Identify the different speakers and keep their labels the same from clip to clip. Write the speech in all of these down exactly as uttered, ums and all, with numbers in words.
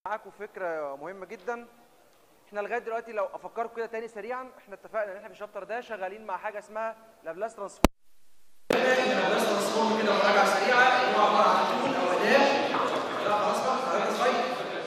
Speaker 1: معاكم فكره مهمه جدا. احنا لغايه دلوقتي لو افكركم كده تاني سريعا، احنا اتفقنا ان احنا في الشابتر ده شغالين مع حاجه اسمها لابلاس ترانسفورم. لابلاس ترانسفورم كده مراجعه سريعه، هو عباره عن تول او اداه. لا خلاص بقى حضرتك صغير.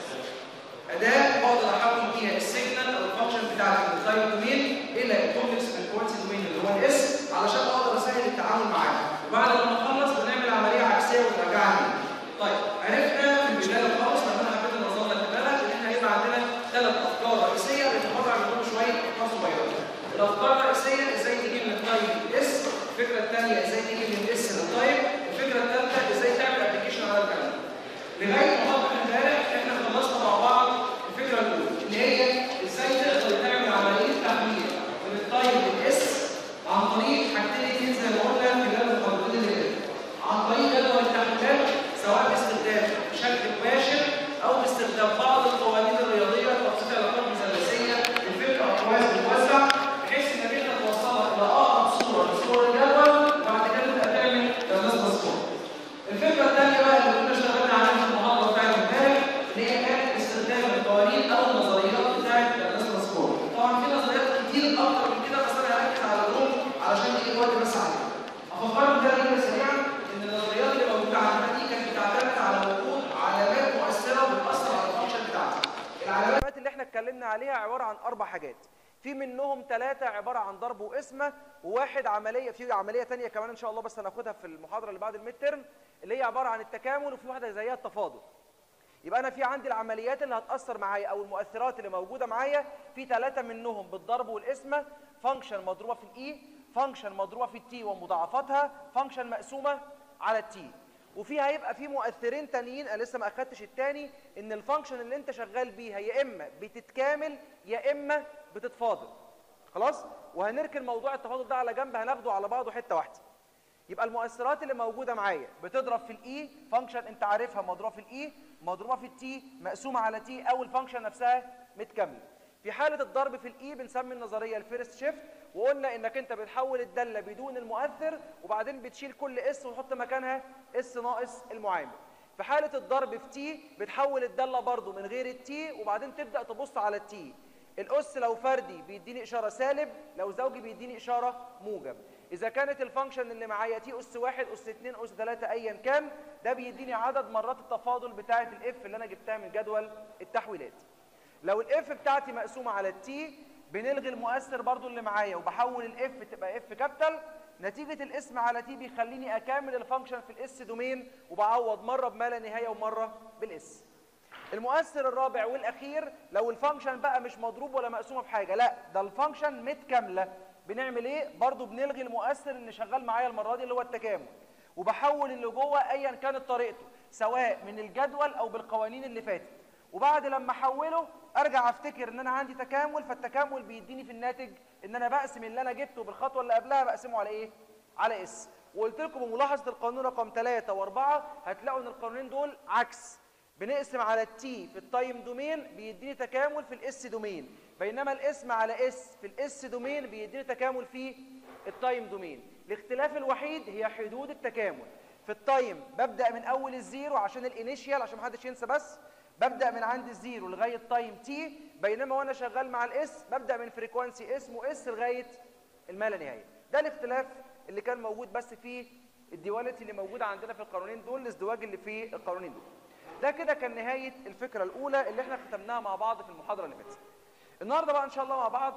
Speaker 1: اداه بقدر احول بيها السيجنال او الفانكشن بتاعت التايم دومين الى الكومبلكس فريكوانسي دومين اللي هو الاس، علشان اقدر اسهل التعامل معاه. وبعد ما نخلص بنعمل عمليه عكسيه ونرجعها. طيب عرفنا في البدايه خالص لما انا حبيت انظم لك دماغك ان احنا هيبقى عندنا ثلاث افكار رئيسيه بنتفرع منهم شويه افكار صغيره. الافكار الرئيسيه ازاي تجيب من التايم للاس، الفكره الثانيه ازاي تجيب من الاس للتايم، الفكره الثالثه ازاي تعمل ابلكيشن على الكلام. لغايه محاضره امبارح احنا خلصنا مع بعض الفكره الاولى اللي هي ازاي تقدر تعمل عمليه تحويل من التايم للاس عن طريق حاجتين اثنين زي ما قلنا في خلال المحاضرتين اللي فاتت، عن طريق جدول التحويلات سواء باستخدام بشكل مباشر او باستخدام بعض القوانين الرياضيه لتبسيط العلاقات المثلثيه للفكره اقواس بتوزع، بحيث انك انت توصلها الى اقرب صوره لصور الجدول وبعد كده تبدا تعمل لابلاس ترانسفورم. الفكره الثانيه بقى اللي كنا اشتغلنا عليها في المحاضره بتاعت امبارح اللي هي كانت استخدام القوانين او النظريات بتاعت لابلاس ترانسفورم. طبعا في نظريات كتير اكتر من كده بس انا هركز على الروم علشان دي الوقت بس عليها. افكركم ده كده سريعا ان النظريات اللي موجوده عندنا دي كانت بتعتمد على وجود علامات مؤثره بتاثر على الفانكشن بتاعتها. العلامات اللي احنا اتكلمنا عليها عباره عن اربع حاجات، في منهم ثلاثه عباره عن ضرب وقسمه، وواحد عمليه في عمليه ثانيه كمان ان شاء الله بس هناخدها في المحاضره اللي بعد الميد ترم اللي هي عباره عن التكامل، وفي واحده زيها التفاضل. يبقى انا في عندي العمليات اللي هتاثر معايا او المؤثرات اللي موجوده معايا في ثلاثه منهم بالضرب والقسمه، فانكشن مضروبه في الاي، فانكشن مضروبه في التي ومضاعفاتها، فانكشن مقسومه على التي. وفي هيبقى في مؤثرين تانيين انا لسه ما اخدتش التاني، ان الفانكشن اللي انت شغال بيها يا اما بتتكامل يا اما بتتفاضل. خلاص؟ وهنركن موضوع التفاضل ده على جنب، هناخده على بعضه حته واحده. يبقى المؤثرات اللي موجوده معايا بتضرب في الاي، فانكشن انت عارفها مضروبه في الاي، مضروبه في التي، مقسومه على تي، او الفانكشن نفسها متكامله. في حاله الضرب في الاي بنسمي النظريه الفيرست شيفت، وقلنا انك انت بتحول الداله بدون المؤثر وبعدين بتشيل كل اس وتحط مكانها اس ناقص المعامل. في حاله الضرب في تي بتحول الداله برضو من غير التي وبعدين تبدا تبص على التي. الاس لو فردي بيديني اشاره سالب، لو زوجي بيديني اشاره موجب. اذا كانت الفانكشن اللي معايا تي اس واحد اس اتنين اس تلاته ايا كان، ده بيديني عدد مرات التفاضل بتاعه الاف اللي انا جبتها من جدول التحويلات. لو الاف بتاعتي مقسومه على التي بنلغي المؤثر برضو اللي معايا وبحول الاف تبقى اف كابيتال. نتيجه الاسم على تي بيخليني اكامل الفانكشن في الاس دومين وبعوض مره بما لا نهايه ومره بالاس. المؤثر الرابع والاخير لو الفانكشن بقى مش مضروب ولا مقسومه بحاجه، لا ده الفانكشن متكامله، بنعمل ايه؟ برضو بنلغي المؤثر اللي شغال معايا المره دي اللي هو التكامل، وبحول اللي جوه ايا كانت طريقته سواء من الجدول او بالقوانين اللي فاتت. وبعد لما احوله ارجع افتكر ان انا عندي تكامل، فالتكامل بيديني في الناتج ان انا بقسم اللي انا جبته بالخطوه اللي قبلها بقسمه على ايه؟ على اس. وقلت لكم بملاحظه القانون رقم ثلاثة وأربعة هتلاقوا ان القانونين دول عكس. بنقسم على التي في التايم دومين بيديني تكامل في الاس دومين، بينما القسم على اس في الاس دومين بيديني تكامل في التايم دومين. الاختلاف الوحيد هي حدود التكامل. في التايم ببدا من اول الزيرو عشان الانيشيال عشان محدش ينسى، بس ببدا من عند الزيرو لغايه تايم تي، بينما وانا شغال مع الاس ببدا من فريكوانسي اسمه اس لغايه الما لا نهايه. ده الاختلاف اللي كان موجود بس في الديواليتي اللي موجوده عندنا في القانونين دول، الازدواج اللي في القانونين دول. ده كده كان نهايه الفكره الاولى اللي احنا ختمناها مع بعض في المحاضره اللي فاتت. النهارده بقى ان شاء الله مع بعض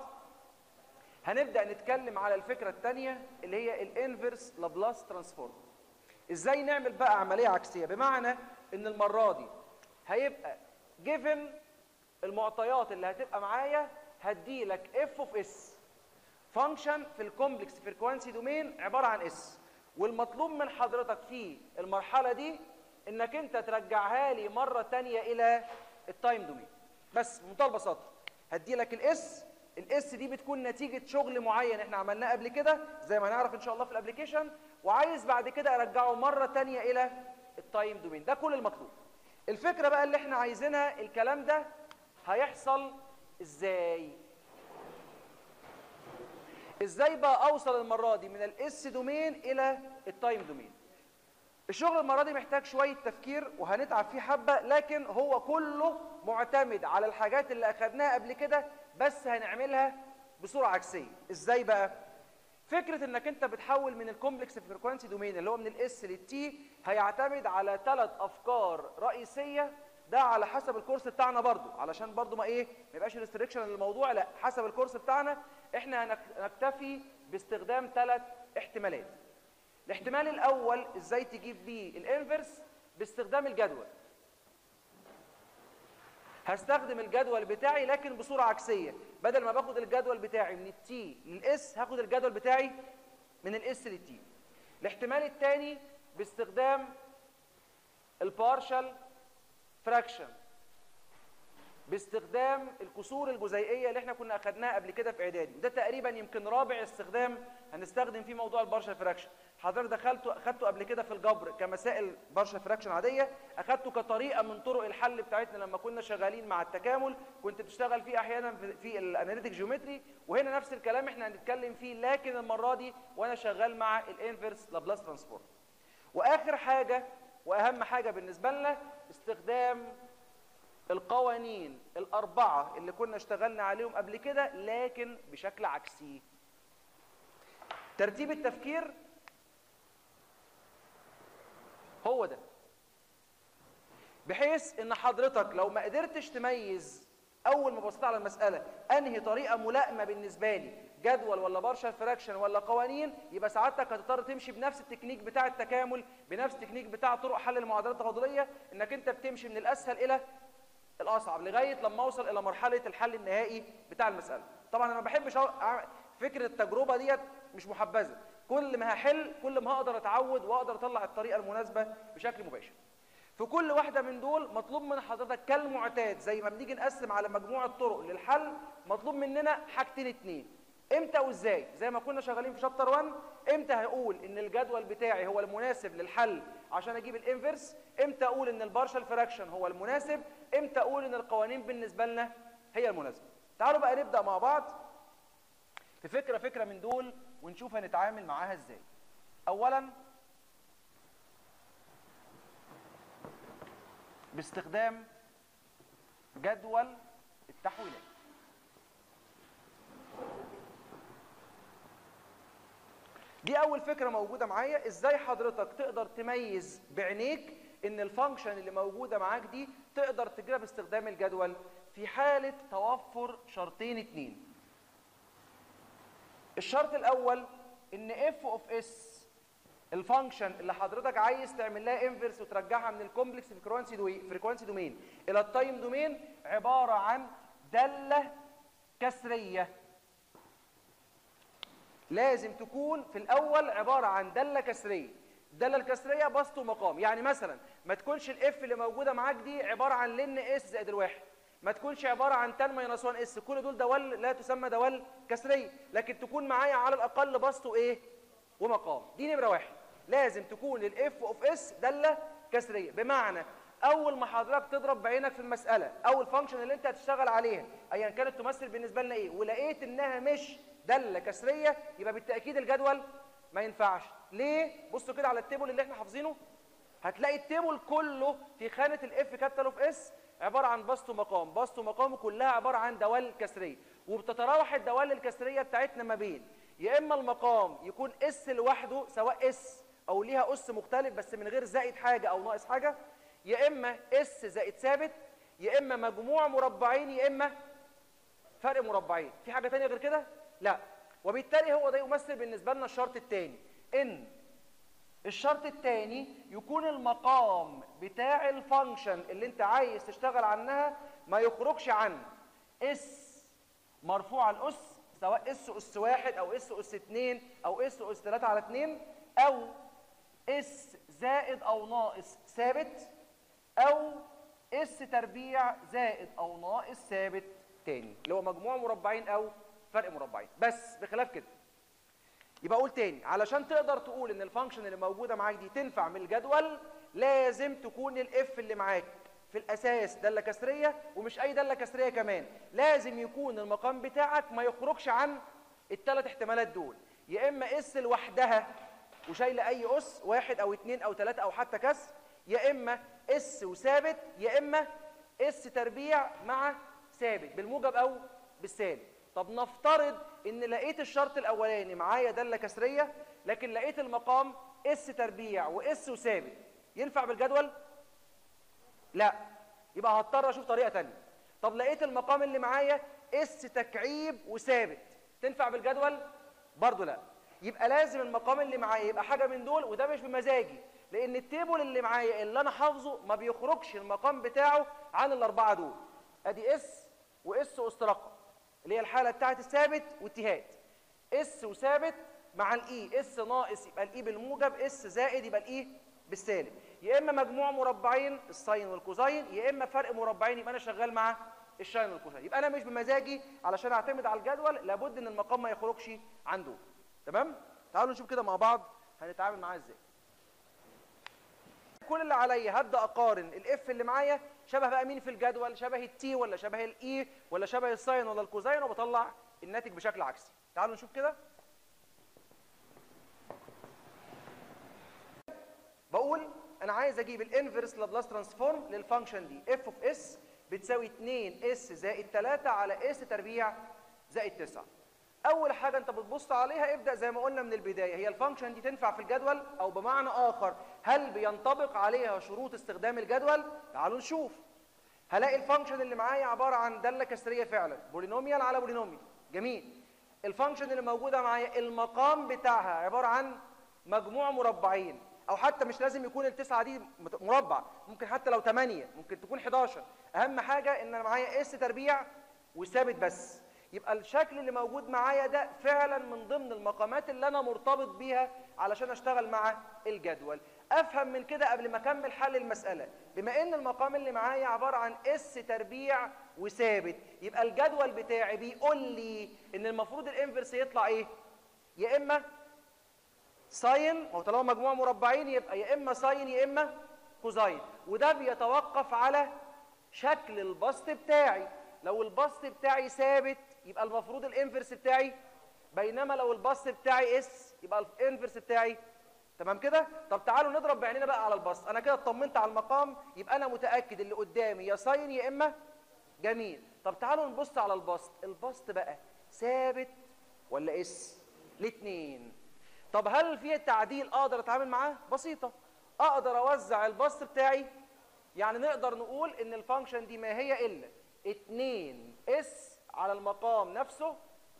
Speaker 1: هنبدا نتكلم على الفكره الثانيه اللي هي الانفرس لابلاس ترانسفورم. ازاي نعمل بقى عمليه عكسيه، بمعنى ان المره دي هيبقى جيفن المعطيات اللي هتبقى معايا هدي لك اف اوف اس فانكشن في الكومبلكس فريكوانسي دومين عباره عن اس، والمطلوب من حضرتك في المرحله دي انك انت ترجعها لي مره ثانيه الى التايم دومين. بس بمنتهى البساطه هدي لك الاس، الاس دي بتكون نتيجه شغل معين احنا عملناه قبل كده زي ما هنعرف ان شاء الله في الابلكيشن، وعايز بعد كده ارجعه مره ثانيه الى التايم دومين. ده كل المطلوب. الفكره بقى اللي احنا عايزينها الكلام ده هيحصل ازاي؟ ازاي بقى اوصل المره دي من الاس دومين الى التايم دومين؟ الشغل المره دي محتاج شويه تفكير وهنتعب فيه حبه، لكن هو كله معتمد على الحاجات اللي اخدناها قبل كده، بس هنعملها بصوره عكسيه. ازاي بقى؟ فكره انك انت بتحول من الكومبلكس فريكوانسي دومين اللي هو من الاس للتي هيعتمد على ثلاث افكار رئيسيه، ده على حسب الكورس بتاعنا برضو، علشان برضو ما ايه ما يبقاش ريستريكشن للموضوع، لا حسب الكورس بتاعنا احنا هنكتفي باستخدام ثلاث احتمالات. الاحتمال الاول ازاي تجيب بيه الانفرس؟ باستخدام الجدول. هستخدم الجدول بتاعي لكن بصوره عكسيه، بدل ما باخد الجدول بتاعي من التي للاس هاخد الجدول بتاعي من الاس للتي. الاحتمال الثاني باستخدام البارشال فراكشن، باستخدام الكسور الجزيئيه اللي احنا كنا اخدناها قبل كده في اعدادي، وده تقريبا يمكن رابع استخدام هنستخدم فيه موضوع البارشال فراكشن. حضرتك دخلته اخدته قبل كده في الجبر كمسائل بارشال فراكشن عاديه، اخدته كطريقه من طرق الحل بتاعتنا لما كنا شغالين مع التكامل، كنت بتشتغل فيه احيانا في الاناليتيك جيومتري، وهنا نفس الكلام احنا هنتكلم فيه، لكن المره دي وانا شغال مع الانفرس لابلاس ترانسفورم. واخر حاجه واهم حاجه بالنسبه لنا استخدام القوانين الأربعة اللي كنا اشتغلنا عليهم قبل كده لكن بشكل عكسي. ترتيب التفكير هو ده، بحيث ان حضرتك لو ما قدرتش تميز اول ما بصيت على المسألة انهي طريقة ملائمة بالنسبة لي، جدول ولا بارشال فراكشن ولا قوانين، يبقى سعادتك هتضطر تمشي بنفس التكنيك بتاع التكامل، بنفس التكنيك بتاع طرق حل المعادلات التفاضلية، انك انت بتمشي من الاسهل الى الاصعب لغايه لما اوصل الى مرحله الحل النهائي بتاع المساله. طبعا انا ما بحبش فكره التجربه ديت، مش محبذه، كل ما هحل كل ما هقدر اتعود واقدر اطلع الطريقه المناسبه بشكل مباشر. في كل واحده من دول مطلوب من حضرتك كالمعتاد زي ما بنيجي نقسم على مجموعه طرق للحل، مطلوب مننا حاجتين اتنين، امتى وازاي. زي ما كنا شغالين في شابتر واحد، امتى هقول ان الجدول بتاعي هو المناسب للحل عشان اجيب الانفرس، امتى اقول ان البارشال فراكشن هو المناسب، امتى اقول ان القوانين بالنسبه لنا هي المناسبه. تعالوا بقى نبدا مع بعض في فكره فكره من دول ونشوف هنتعامل معاها ازاي. اولا باستخدام جدول التحويلات. دي اول فكره موجوده معايا، ازاي حضرتك تقدر تميز بعينيك ان الفانكشن اللي موجوده معاك دي تقدر تجيبها باستخدام الجدول في حاله توفر شرطين اتنين. الشرط الاول ان اف اوف اس الفانكشن اللي حضرتك عايز تعمل لها انفرس وترجعها من الكومبلكس فريكوانسي دوي فريكوانسي دومين الى التايم دومين عباره عن داله كسريه. لازم تكون في الاول عباره عن داله كسريه. الداله الكسريه بسط ومقام، يعني مثلا ما تكونش الاف اللي موجوده معاك دي عباره عن لن اس زائد الواحد، ما تكونش عباره عن تان ماينس واحد اس، كل دول دوال لا تسمى دوال كسريه، لكن تكون معايا على الاقل بسط وايه ومقام. دي نمره واحد، لازم تكون الاف اوف اس داله كسريه، بمعنى اول ما حضرتك تضرب بعينك في المساله او الفانكشن اللي انت هتشتغل عليها ايا كانت تمثل بالنسبه لنا ايه، ولقيت انها مش داله كسريه، يبقى بالتاكيد الجدول ما ينفعش. ليه؟ بصوا كده على التيبل اللي احنا حافظينه، هتلاقي التيبل كله في خانه الاف كابيتال اوف اس عباره عن بسط ومقام، بسط ومقام كلها عباره عن دوال كسريه، وبتتراوح الدوال الكسريه بتاعتنا ما بين يا اما المقام يكون اس لوحده سواء اس او ليها اس مختلف بس من غير زائد حاجه او ناقص حاجه، يا اما اس زائد ثابت، يا اما مجموع مربعين، يا اما فرق مربعين. في حاجه ثانيه غير كده؟ لا. وبالتالي هو ده يمثل بالنسبه لنا الشرط الثاني، ان الشرط الثاني يكون المقام بتاع الفانكشن اللي انت عايز تشتغل عنها ما يخرجش عن اس مرفوع على الاس، سواء اس اس واحد او اس اس اتنين او اس اس تلاتة على اتنين، او اس زائد او ناقص ثابت، او اس تربيع زائد او ناقص ثابت تاني، اللي هو مجموع مربعين او فرق مربعين، بس بخلاف كده. يبقى اقول تاني، علشان تقدر تقول ان الفانكشن اللي موجوده معاك دي تنفع من الجدول، لازم تكون الاف اللي معاك في الاساس داله كسريه، ومش اي داله كسريه كمان، لازم يكون المقام بتاعك ما يخرجش عن الثلاث احتمالات دول، يا اما اس لوحدها وشايله اي اس واحد او اتنين او تلاته او حتى كسر، يا اما اس وثابت، يا اما اس تربيع مع ثابت بالموجب او بالسالب. طب نفترض ان لقيت الشرط الاولاني معايا داله كسريه، لكن لقيت المقام اس تربيع واس وثابت، ينفع بالجدول؟ لا، يبقى هضطر اشوف طريقه ثانيه. طب لقيت المقام اللي معايا اس تكعيب وثابت، تنفع بالجدول؟ برضه لا. يبقى لازم المقام اللي معايا يبقى حاجه من دول، وده مش بمزاجي، لان التيبل اللي معايا اللي انا حافظه ما بيخرجش المقام بتاعه عن الاربعه دول. ادي اس واس اس رقم اللي هي الحاله بتاعت الثابت والتهات، اس وثابت مع الاي، اس ناقص يبقى الاي بالموجب، اس زائد يبقى الاي بالسالب، يا اما مجموع مربعين الساين والكوزاين، يا اما فرق مربعين يبقى انا شغال مع الشاين والكوزاين. يبقى انا مش بمزاجي علشان اعتمد على الجدول، لابد ان المقام ما يخرجش عن دول. تمام؟ تعالوا نشوف كده مع بعض هنتعامل معاه ازاي. كل اللي عليا هبدا اقارن الاف اللي معايا شبه بقى مين في الجدول، شبه التي ولا شبه الاي ولا شبه الساين ولا الكوزاين، وبطلع الناتج بشكل عكسي. تعالوا نشوف كده. بقول انا عايز اجيب الانفرس لابلاس ترانسفورم للفانكشن دي، اف اوف اس بتساوي اتنين اس زائد تلاته على اس تربيع زائد تسعه. اول حاجه انت بتبص عليها، ابدا زي ما قلنا من البدايه، هي الفانكشن دي تنفع في الجدول؟ او بمعنى اخر هل بينطبق عليها شروط استخدام الجدول؟ تعالوا نشوف. هلاقي الفانكشن اللي معايا عباره عن داله كسريه فعلا، بولينوميال على بولينوميال. جميل. الفانكشن اللي موجوده معايا المقام بتاعها عباره عن مجموع مربعين، او حتى مش لازم يكون التسعه دي مربع، ممكن حتى لو تمانيه، ممكن تكون حداشر. اهم حاجه ان انا معايا اس تربيع وثابت بس. يبقى الشكل اللي موجود معايا ده فعلا من ضمن المقامات اللي انا مرتبط بيها علشان اشتغل مع الجدول. افهم من كده قبل ما اكمل حل المساله، بما ان المقام اللي معايا عباره عن اس تربيع وثابت، يبقى الجدول بتاعي بيقول لي ان المفروض الانفرس يطلع ايه؟ يا اما ساين، او طالما مجموع مربعين يبقى يا اما ساين يا اما كوزاين، وده بيتوقف على شكل البسط بتاعي. لو البسط بتاعي ثابت يبقى المفروض الانفرس بتاعي، بينما لو البسط بتاعي اس يبقى الانفرس بتاعي. تمام كده؟ طب تعالوا نضرب بعينينا بقى على البسط. انا كده اطمنت على المقام، يبقى انا متاكد اللي قدامي يا ساين يا اما. جميل. طب تعالوا نبص على البسط. البسط بقى ثابت ولا اس؟ الاثنين. طب هل في تعديل اقدر اتعامل معاه؟ بسيطه، اقدر اوزع البسط بتاعي. يعني نقدر نقول ان الفانكشن دي ما هي الا اتنين اس على المقام نفسه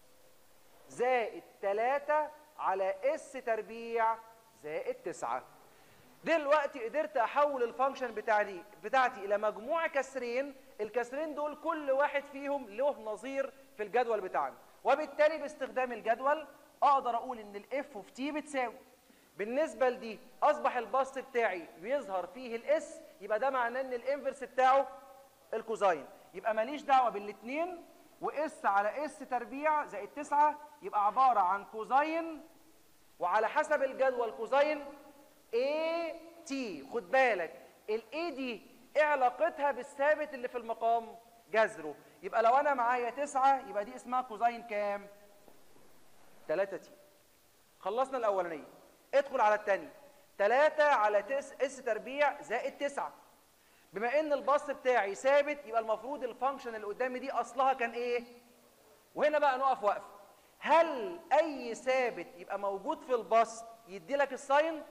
Speaker 1: زائد تلاته على اس تربيع زائد تسعه. دلوقتي قدرت احول الفانكشن بتاعتي بتاعتي الى مجموع كسرين، الكسرين دول كل واحد فيهم له نظير في الجدول بتاعنا، وبالتالي باستخدام الجدول اقدر اقول ان الاف اوف تي بتساوي، بالنسبه لدي اصبح البسط بتاعي بيظهر فيه الاس، يبقى ده معناه ان الانفرس بتاعه الكوزاين. يبقى ماليش دعوه بالاثنين، واس على اس تربيع زائد تسعه يبقى عباره عن كوزاين، وعلى حسب الجدول كوزاين اي تي. خد بالك الاي دي ايه علاقتها بالثابت اللي في المقام؟ جذره. يبقى لو انا معايا تسعه يبقى دي اسمها كوزاين كام؟ تلاته تي. خلصنا الاولانيه، ادخل على الثانيه. تلاته على تس اس تربيع زائد تسعه. بما ان البسط بتاعي ثابت يبقى المفروض الفانكشن اللي قدامي دي اصلها كان ايه؟ وهنا بقى نقف وقف. هل اي ثابت يبقى موجود في البسط يدي لك الساين؟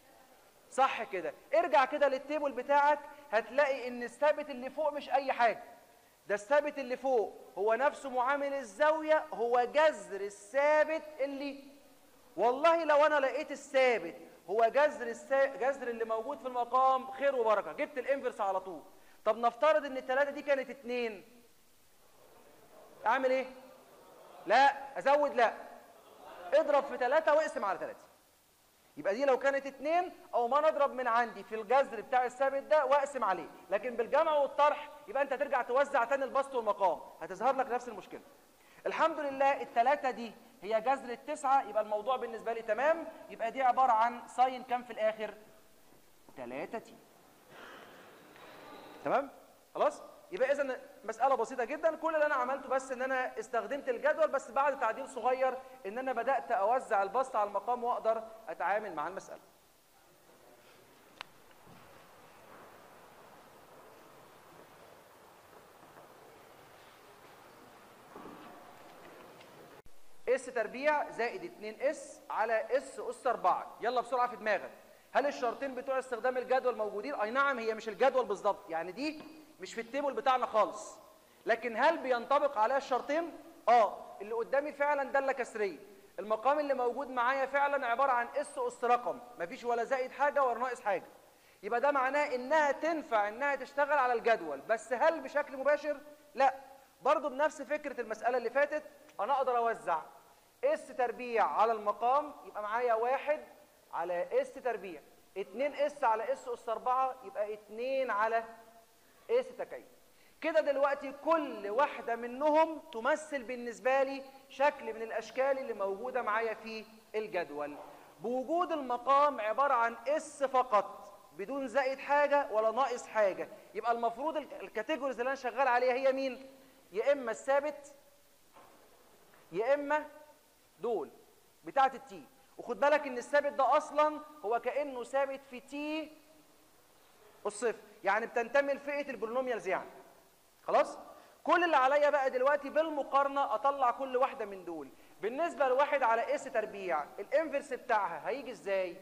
Speaker 1: صح كده. ارجع كده للتيبل بتاعك هتلاقي ان الثابت اللي فوق مش اي حاجه، ده الثابت اللي فوق هو نفسه معامل الزاويه، هو جذر الثابت اللي، والله لو انا لقيت الثابت هو جذر السا... جذر اللي موجود في المقام خير وبركه، جبت الانفرس على طول. طب نفترض ان الثلاثه دي كانت اتنين، اعمل ايه؟ لا ازود، لا اضرب في ثلاثه واقسم على ثلاثه. يبقى دي لو كانت اتنين او ما نضرب من عندي في الجذر بتاع الثابت ده واقسم عليه، لكن بالجمع والطرح يبقى انت ترجع توزع تاني البسط والمقام، هتظهر لك نفس المشكله. الحمد لله الثلاثه دي هي جذر التسعه، يبقى الموضوع بالنسبه لي تمام. يبقى دي عباره عن ساين كام في الاخر؟ تلاته تي. تمام؟ خلاص؟ يبقى اذا مساله بسيطه جدا، كل اللي انا عملته بس ان انا استخدمت الجدول بس بعد تعديل صغير، ان انا بدات اوزع البسط على المقام واقدر اتعامل مع المساله. اس تربيع زائد اتنين اس على اس اس اربعة. يلا بسرعه في دماغك، هل الشرطين بتوع استخدام الجدول موجودين؟ اي نعم، هي مش الجدول بالظبط، يعني دي مش في التيبل بتاعنا خالص، لكن هل بينطبق عليها الشرطين؟ اه، اللي قدامي فعلا داله كسريه، المقام اللي موجود معايا فعلا عباره عن اس اس رقم، مفيش ولا زائد حاجه ولا ناقص حاجه، يبقى ده معناه انها تنفع انها تشتغل على الجدول. بس هل بشكل مباشر؟ لا، برضو بنفس فكره المساله اللي فاتت، انا اقدر اوزع اس تربيع على المقام، يبقى معايا واحد على اس تربيع، اتنين اس على اس اس اربعة، يبقى اتنين على اس تكعيب. كده دلوقتي كل واحدة منهم تمثل بالنسبة لي شكل من الاشكال اللي موجودة معايا في الجدول. بوجود المقام عبارة عن اس فقط بدون زائد حاجة ولا ناقص حاجة، يبقى المفروض الكاتيجوريز اللي انا شغال عليها هي مين؟ يا اما الثابت يا اما دول بتاعت التي. وخد بالك ان الثابت ده اصلا هو كانه ثابت في تي الصفر، يعني بتنتمي لفئه البولينوميالز يعني. خلاص، كل اللي عليا بقى دلوقتي بالمقارنه اطلع كل واحده من دول. بالنسبه لواحد على اس تربيع، الانفرس بتاعها هيجي ازاي؟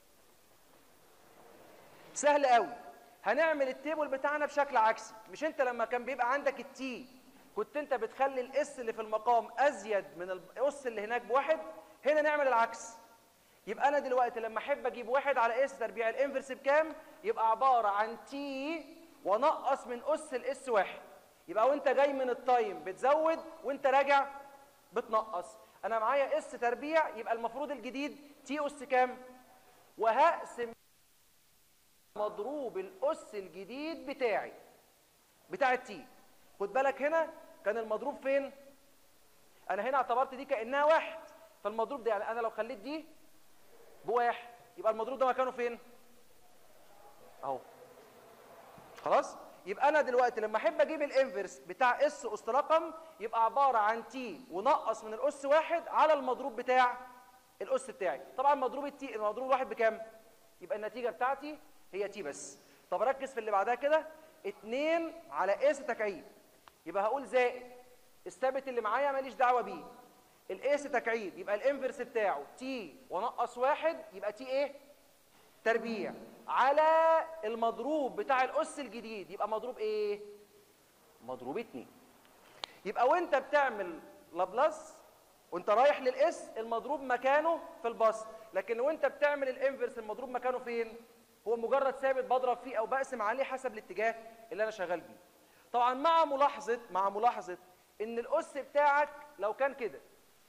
Speaker 1: سهل قوي، هنعمل التيبل بتاعنا بشكل عكسي. مش انت لما كان بيبقى عندك التي كنت انت بتخلي الاس اللي في المقام ازيد من الاس اللي هناك بواحد؟ هنا نعمل العكس، يبقى انا دلوقتي لما احب اجيب واحد على اس تربيع الانفرس بكام؟ يبقى عباره عن تي ونقص من اس الاس واحد، يبقى وانت جاي من التايم بتزود وانت راجع بتنقص. انا معايا اس تربيع، يبقى المفروض الجديد تي اس كام؟ وهقسم مضروب الاس الجديد بتاعي بتاع التي. خد بالك هنا كان المضروب فين؟ انا هنا اعتبرت دي كانها واحد، فالمضروب ده يعني انا لو خليت دي بواحد يبقى المضروب ده مكانه فين؟ اهو. خلاص، يبقى انا دلوقتي لما احب اجيب الانفرس بتاع اس اس رقم يبقى عباره عن تي ونقص من الاس واحد على المضروب بتاع الاس بتاعي. طبعا مضروب التي المضروب الواحد بكام؟ يبقى النتيجه بتاعتي هي تي بس. طب ركز في اللي بعدها كده، اتنين على اس تكعيب، يبقى هقول زائد الثابت اللي معايا ماليش دعوه بيه، الاس تكعيب، يبقى الانفرس بتاعه تي ونقص واحد، يبقى تي ايه؟ تربيع، على المضروب بتاع الاس الجديد، يبقى مضروب ايه؟ مضروب اتنين. يبقى وانت بتعمل لابلاس وانت رايح للاس المضروب مكانه في البسط، لكن لو انت بتعمل الانفرس المضروب مكانه فين؟ هو مجرد ثابت بضرب فيه او بقسم عليه حسب الاتجاه اللي انا شغال بيه. طبعا مع ملاحظه مع ملاحظه ان الاس بتاعك لو كان كده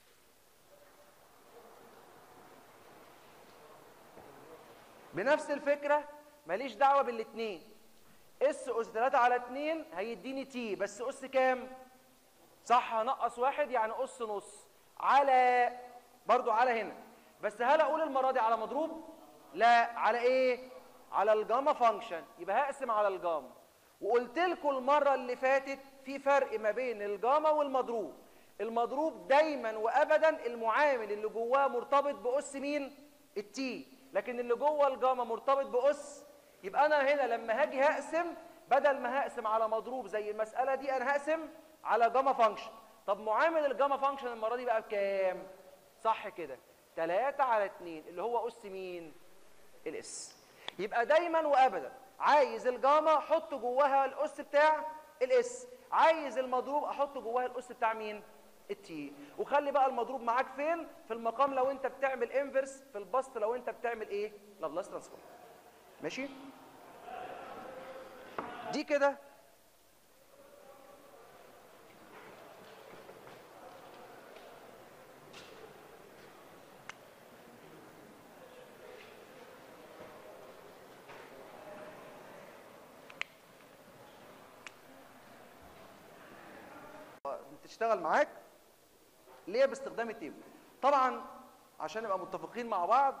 Speaker 1: بنفس الفكره ماليش دعوه بالاثنين، اس اس تلاتة على اتنين هيديني تي، بس اس كام؟ صح، هنقص واحد يعني اس نص على برضو على هنا، بس هل اقول المره دي على مضروب؟ لا، على ايه؟ على الجاما فانكشن، يبقى هقسم على الجاما. وقلت لكم المره اللي فاتت في فرق ما بين الجاما والمضروب. المضروب دايما وابدا المعامل اللي جواه مرتبط باس مين؟ التي، لكن اللي جوه الجاما مرتبط باس. يبقى انا هنا لما هاجي هقسم، بدل ما هقسم على مضروب زي المساله دي انا هقسم على جاما فانكشن. طب معامل الجاما فانكشن المره دي بقى بكام؟ صح كده، تلاتة على اتنين اللي هو اس مين؟ الاس. يبقى دايما وابدا عايز الجاما احط جواها الاس بتاع الاس، عايز المضروب احط جواها الاس بتاع مين؟ التي. وخلي بقى المضروب معاك فين؟ في المقام لو انت بتعمل انفرس، في البسط لو انت بتعمل ايه؟ لابلاس ترانسفورم. ماشي؟ دي كده تشتغل معاك ليه باستخدام التيبل. طبعا عشان نبقى متفقين مع بعض،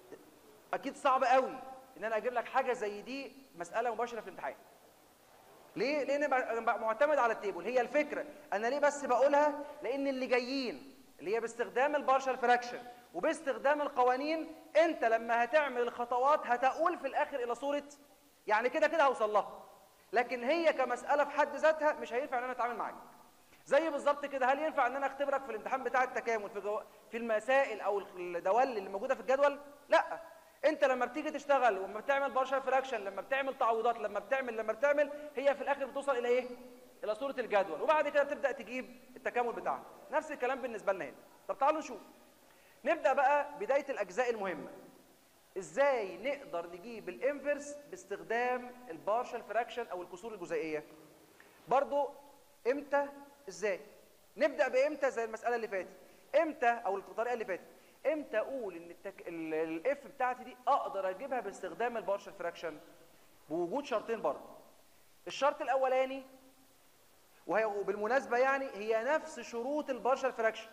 Speaker 1: اكيد صعب قوي ان انا اجيب لك حاجه زي دي مساله مباشره في الامتحان. ليه؟ لان بقى معتمد على التيبل. هي الفكره انا ليه بس بقولها؟ لان اللي جايين اللي هي باستخدام البارشال فراكشن وباستخدام القوانين، انت لما هتعمل الخطوات هتقول في الاخر الى صوره يعني كده كده هوصل لها، لكن هي كمساله في حد ذاتها مش هينفع ان انا اتعامل معاك. زي بالظبط كده، هل ينفع ان انا اختبرك في الامتحان بتاع التكامل في جو... في المسائل او الدوال اللي موجوده في الجدول؟ لا. انت لما بتيجي تشتغل ولما بتعمل بارشال فراكشن، لما بتعمل تعويضات، لما بتعمل لما بتعمل هي في الاخر بتوصل الى ايه؟ الى صوره الجدول، وبعد كده بتبدا تجيب التكامل بتاعها. نفس الكلام بالنسبه لنا هنا. طب تعالوا نشوف، نبدا بقى بدايه الاجزاء المهمه. ازاي نقدر نجيب الانفرس باستخدام البارشال فراكشن او الكسور الجزيئيه؟ برضو امتى؟ ازاي؟ نبدا بامتى زي المساله اللي فاتت. امتى او الطريقه اللي فاتت، امتى اقول ان التك... الاف بتاعتي دي اقدر اجيبها باستخدام البارشال فراكشن؟ بوجود شرطين برضه. الشرط الاولاني، وهي بالمناسبه يعني هي نفس شروط البارشال فراكشن.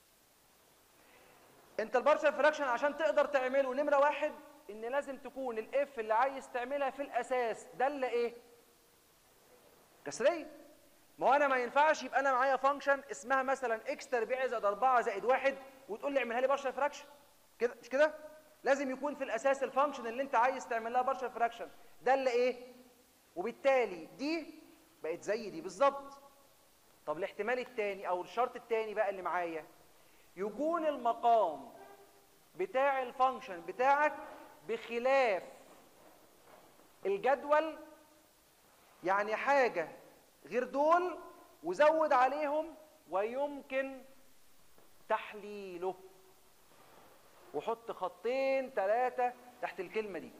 Speaker 1: انت البارشال فراكشن عشان تقدر تعمله، نمره واحد ان لازم تكون الاف اللي عايز تعملها في الاساس داله ايه؟ كسريه. ما هو انا ما ينفعش يبقى انا معايا فانكشن اسمها مثلا اكس تربيع زائد أربعة زائد واحد وتقول لي اعملها لي بارشال فراكشن. كده مش كده؟ لازم يكون في الاساس الفانكشن اللي انت عايز تعمل لها بارشال فراكشن داله ايه؟ وبالتالي دي بقت زي دي بالظبط. طب الاحتمال الثاني او الشرط الثاني بقى اللي معايا، يكون المقام بتاع الفانكشن بتاعك بخلاف الجدول، يعني حاجه غير دول وزود عليهم ويمكن تحليله. وحط خطين ثلاثة تحت الكلمة دي.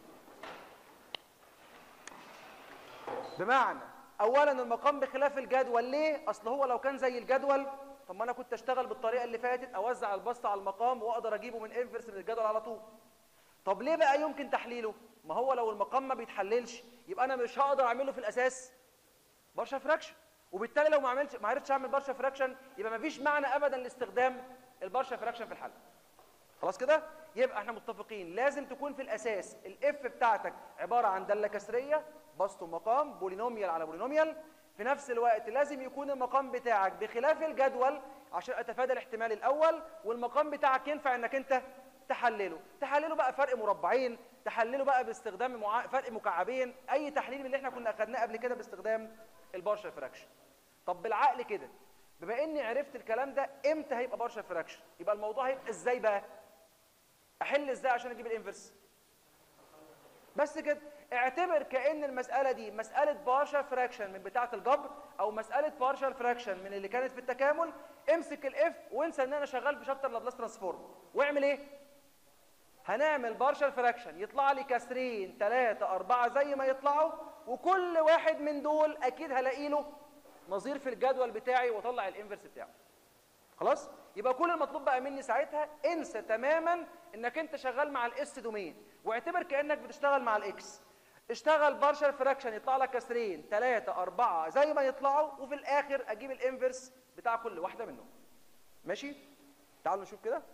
Speaker 1: بمعنى أولا المقام بخلاف الجدول. ليه؟ أصل هو لو كان زي الجدول طب ما أنا كنت أشتغل بالطريقة اللي فاتت، أوزع البسط على المقام وأقدر أجيبه من انفرس من الجدول على طول. طب ليه بقى يمكن تحليله؟ ما هو لو المقام ما بيتحللش يبقى أنا مش هقدر أعمله في الأساس بارشال فراكشن، وبالتالي لو ما عملتش ما عرفتش اعمل بارشال فراكشن يبقى ما فيش معنى ابدا لاستخدام البارشال فراكشن في الحل. خلاص كده؟ يبقى احنا متفقين لازم تكون في الاساس الاف بتاعتك عباره عن داله كسريه بسط ومقام بولينوميال على بولينوميال. في نفس الوقت لازم يكون المقام بتاعك بخلاف الجدول عشان اتفادى الاحتمال الاول، والمقام بتاعك ينفع انك انت تحلله. تحلله بقى فرق مربعين، تحلله بقى باستخدام مع... فرق مكعبين، اي تحليل من اللي احنا كنا اخدناه قبل كده باستخدام البارشال فراكشن. طب بالعقل كده، بما اني عرفت الكلام ده امتى هيبقى بارشال فراكشن، يبقى الموضوع هيبقى ازاي بقى؟ احل ازاي عشان اجيب الانفرس؟ بس كده. اعتبر كأن المسألة دي مسألة بارشال فراكشن من بتاعة الجبر او مسألة بارشال فراكشن من اللي كانت في التكامل. امسك الاف وانسى ان انا شغال في شابتر لابلاس ترانسفورم، واعمل ايه؟ هنعمل بارشال فراكشن يطلع لي كسرين ثلاثة أربعة زي ما يطلعوا، وكل واحد من دول اكيد هلاقي له نظير في الجدول بتاعي واطلع الانفرس بتاعه. خلاص؟ يبقى كل المطلوب بقى مني ساعتها انسى تماما انك انت شغال مع الاس دومين، واعتبر كانك بتشتغل مع الاكس. اشتغل بارشال فراكشن يطلع لك كسرين ثلاثة أربعة زي ما يطلعوا، وفي الاخر اجيب الانفرس بتاع كل واحده منهم. ماشي؟ تعالوا نشوف كده.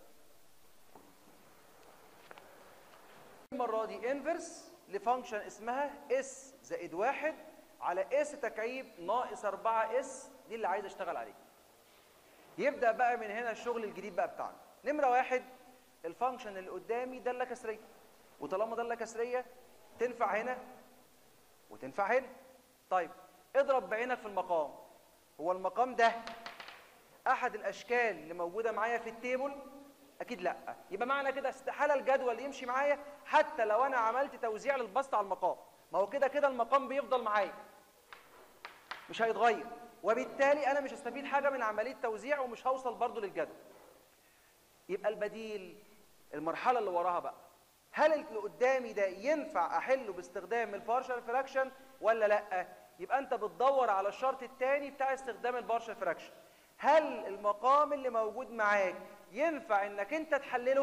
Speaker 1: المره دي انفرس لفانكشن اسمها اس زائد واحد على اس تكعيب ناقص أربعة اس، دي اللي عايز اشتغل عليه. يبدا بقى من هنا الشغل الجديد بقى بتاعنا. نمره واحد، الفانكشن اللي قدامي داله كسريه، وطالما داله كسريه تنفع هنا وتنفع هنا. طيب اضرب بعينك في المقام. هو المقام ده احد الاشكال اللي موجوده معايا في التيبل؟ اكيد لا. يبقى معنى كده استحاله الجدول يمشي معايا حتى لو انا عملت توزيع للبسط على المقام. ما هو كده كده المقام بيفضل معايا مش هيتغير، وبالتالي انا مش هستفيد حاجه من عمليه توزيع ومش هوصل برضو للجدول. يبقى البديل المرحله اللي وراها بقى، هل اللي قدامي ده ينفع احله باستخدام البارشال فراكشن ولا لا؟ يبقى انت بتدور على الشرط الثاني بتاع استخدام البارشال فراكشن. هل المقام اللي موجود معاك ينفع انك انت تحلله؟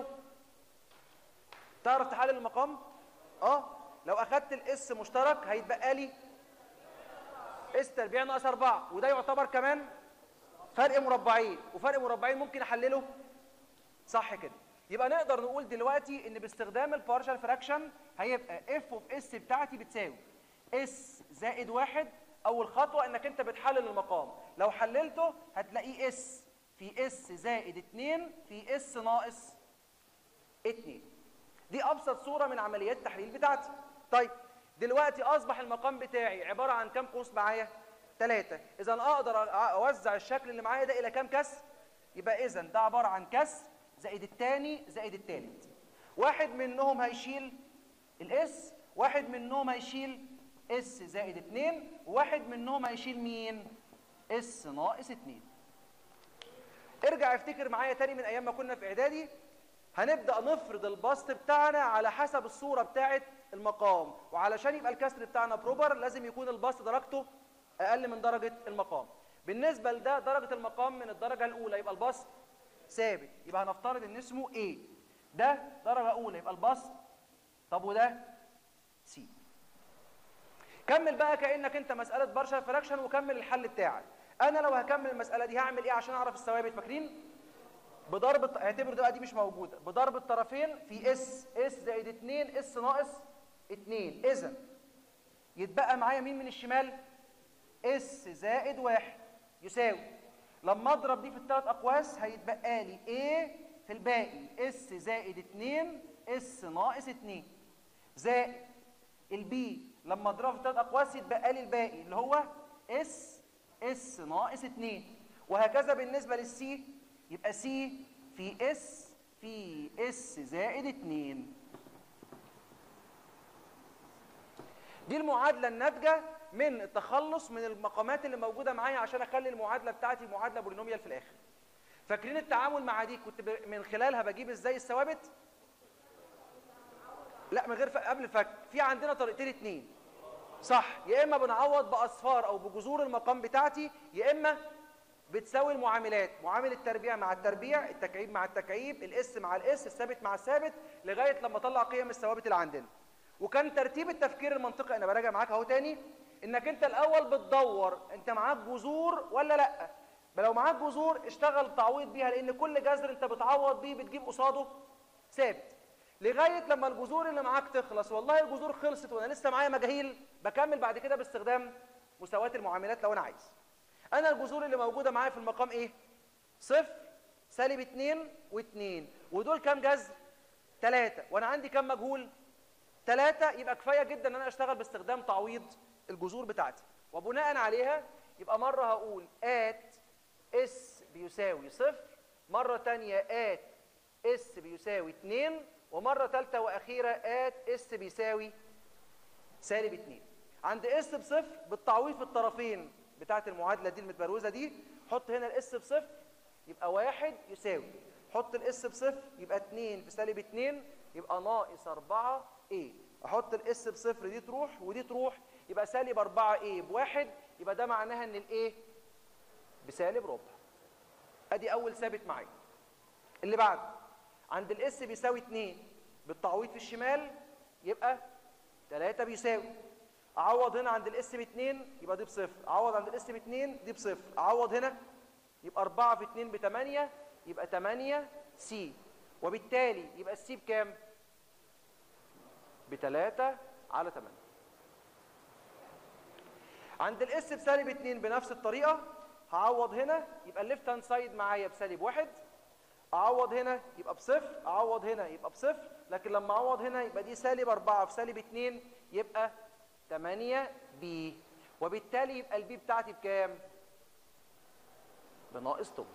Speaker 1: تعرف تحلل المقام؟ اه لو اخدت الاس مشترك هيتبقى لي اس تربيع ناقص أربعة، وده يعتبر كمان فرق مربعين، وفرق مربعين ممكن احلله صح كده. يبقى نقدر نقول دلوقتي ان باستخدام البارشال فراكشن هيبقى اف اوف اس بتاعتي بتساوي اس زائد واحد اول خطوه انك انت بتحلل المقام، لو حللته هتلاقيه اس في اس زائد اتنين في اس ناقص اتنين. دي ابسط صوره من عمليات التحليل بتاعتي. طيب دلوقتي اصبح المقام بتاعي عباره عن كام قوس معايا؟ ثلاثة. اذا اقدر اوزع الشكل اللي معايا ده الى كام كسر؟ يبقى اذا ده عباره عن كسر زائد الثاني زائد الثالث. واحد منهم هيشيل الاس، واحد منهم هيشيل اس زائد اتنين، وواحد منهم هيشيل مين؟ اس ناقص اتنين. ارجع افتكر معايا تاني من ايام ما كنا في اعدادي، هنبدا نفرض البسط بتاعنا على حسب الصوره بتاعه المقام، وعلشان يبقى الكسر بتاعنا بروبر لازم يكون البسط درجته اقل من درجه المقام. بالنسبه لده درجه المقام من الدرجه الاولى يبقى البسط ثابت، يبقى هنفترض ان اسمه A. ده درجه اولى يبقى البسط، طب وده C. كمل بقى كانك انت مساله بارشال فراكشن وكمل الحل بتاعك. انا لو هكمل المساله دي هعمل ايه عشان اعرف الثوابت؟ فاكرين؟ بضرب، اعتبر ده دي مش موجوده، بضرب الطرفين في اس، اس زائد اتنين اس ناقص اتنين. اذا يتبقى معايا مين من الشمال؟ اس زائد واحد يساوي، لما اضرب دي في الثلاث اقواس هيتبقى لي A في الباقي اس زائد اتنين اس ناقص اتنين، زائد البي لما اضربه في الثلاث اقواس يتبقى لي الباقي اللي هو اس اس ناقص اتنين، وهكذا بالنسبه للسي يبقى سي في اس في اس زائد اتنين. دي المعادله الناتجه من التخلص من المقامات اللي موجوده معايا عشان اخلي المعادله بتاعتي معادله بولينوميال في الاخر. فاكرين التعامل مع دي كنت من خلالها بجيب ازاي الثوابت؟ لا من غير فك. قبل الفك في عندنا طريقتين اتنين صح، يا اما بنعوض باصفار او بجذور المقام بتاعتي، يا اما بتساوي المعاملات، معامل التربيع مع التربيع، التكعيب مع التكعيب، الاس مع الاس، الثابت مع الثابت، لغايه لما اطلع قيم الثوابت اللي عندنا. وكان ترتيب التفكير المنطقي، انا براجع معاك اهو تاني، انك انت الاول بتدور انت معاك جذور ولا لا. لو معاك جذور اشتغل تعويض بيها، لان كل جذر انت بتعوض بيه بتجيب قصاده ثابت، لغايه لما الجذور اللي معاك تخلص. والله الجذور خلصت وانا لسه معايا مجاهيل، بكمل بعد كده باستخدام مساواه المعاملات لو انا عايز. انا الجذور اللي موجوده معايا في المقام ايه؟ صفر سالب اتنين واتنين، ودول كام جذر؟ تلاتة، وانا عندي كام مجهول؟ تلاتة. يبقى كفايه جدا ان انا اشتغل باستخدام تعويض الجذور بتاعتي، وبناء عليها يبقى مره هقول ات اس بيساوي صفر، مره ثانيه ات اس بيساوي اتنين، ومره ثالثه واخيره ات اس بيساوي سالب اتنين. عند اس بصفر بالتعويض في الطرفين بتاعت المعادله دي المتبروزه دي، حط هنا الاس بصفر يبقى واحد يساوي، حط الاس بصفر يبقى اتنين في سالب اتنين يبقى ناقص اربعة ايه، احط الاس بصفر دي تروح ودي تروح يبقى سالب اربعة ايه بواحد، يبقى ده معناها ان الايه بسالب ربع. ادي اول ثابت معايا. اللي بعد عند الاس بيساوي اتنين بالتعويض في الشمال يبقى تلاتة بيساوي، اعوض هنا عند الاس ب اتنين يبقى دي بصفر، اعوض عند الاس ب اتنين دي بصفر، اعوض هنا يبقى اربعة في اتنين ب تمانية يبقى تمانية سي، وبالتالي يبقى السي بكام؟ ب تلاتة على تمانية. عند الاس بسالب اتنين بنفس الطريقه هعوض هنا يبقى الليفت هاند سايد معايا بسالب واحد، اعوض هنا يبقى بصفر، اعوض هنا يبقى بصفر، لكن لما اعوض هنا يبقى دي سالب اربعة في سالب اتنين يبقى تمانية بي، وبالتالي يبقى البي بتاعتي بكام؟ بناقص تمن.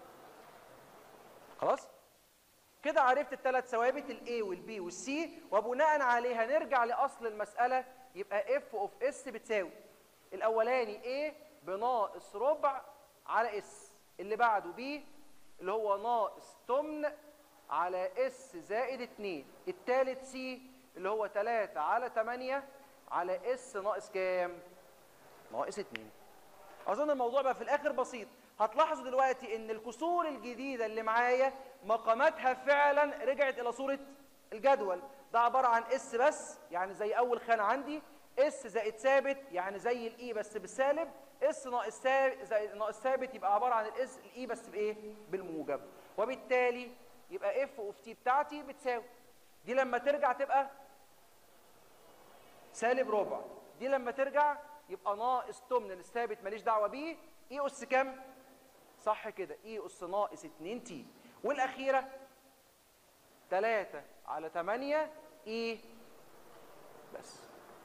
Speaker 1: خلاص؟ كده عرفت الثلاث ثوابت الاي والبي والسي، وبناء عليها نرجع لاصل المساله يبقى اف اوف اس بتساوي الاولاني A بناقص ربع على اس، اللي بعده B اللي هو ناقص تمن على اس زائد اتنين، الثالث C اللي هو تلاتة على تمانية على اس ناقص كام؟ ناقص اتنين. اظن الموضوع بقى في الاخر بسيط. هتلاحظوا دلوقتي ان الكسور الجديده اللي معايا مقاماتها فعلا رجعت الى صوره الجدول. ده عباره عن اس بس، يعني زي اول خانه عندي، اس زائد ثابت يعني زي الاي بس بالسالب، اس ناقص ثابت ناقص ثابت يبقى عباره عن الاس الاي بس بايه؟ بالموجب، وبالتالي يبقى اف اوف تي بتاعتي بتساوي دي لما ترجع تبقى سالب ربع، دي لما ترجع يبقى ناقص تمن الثابت ماليش دعوه بيه، اي اس كام؟ صح كده، اي اس ناقص اتنين تي. والاخيره تلاتة على تمانية اي بس.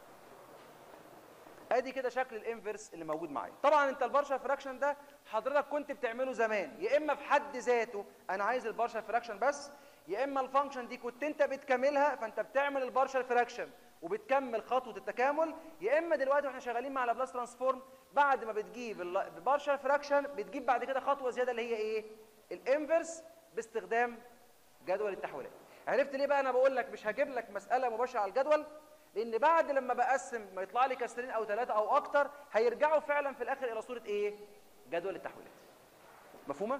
Speaker 1: ادي كده شكل الانفرس اللي موجود معايا. طبعا انت البارشال فراكشن ده حضرتك كنت بتعمله زمان، يا اما في حد ذاته انا عايز البارشال فراكشن بس، يا اما الفانكشن دي كنت انت بتكملها فانت بتعمل البارشال فراكشن وبتكمل خطوه التكامل، يا اما دلوقتي واحنا شغالين مع لابلاس ترانسفورم بعد ما بتجيب البارشال فراكشن بتجيب بعد كده خطوه زياده اللي هي ايه؟ الانفرس باستخدام جدول التحويلات. عرفت ليه بقى انا بقول لك مش هجيب لك مساله مباشره على الجدول؟ لان بعد لما بقسم ما يطلع لي كسرين او ثلاثه او اكتر هيرجعوا فعلا في الاخر الى صوره ايه؟ جدول التحويلات. مفهومه؟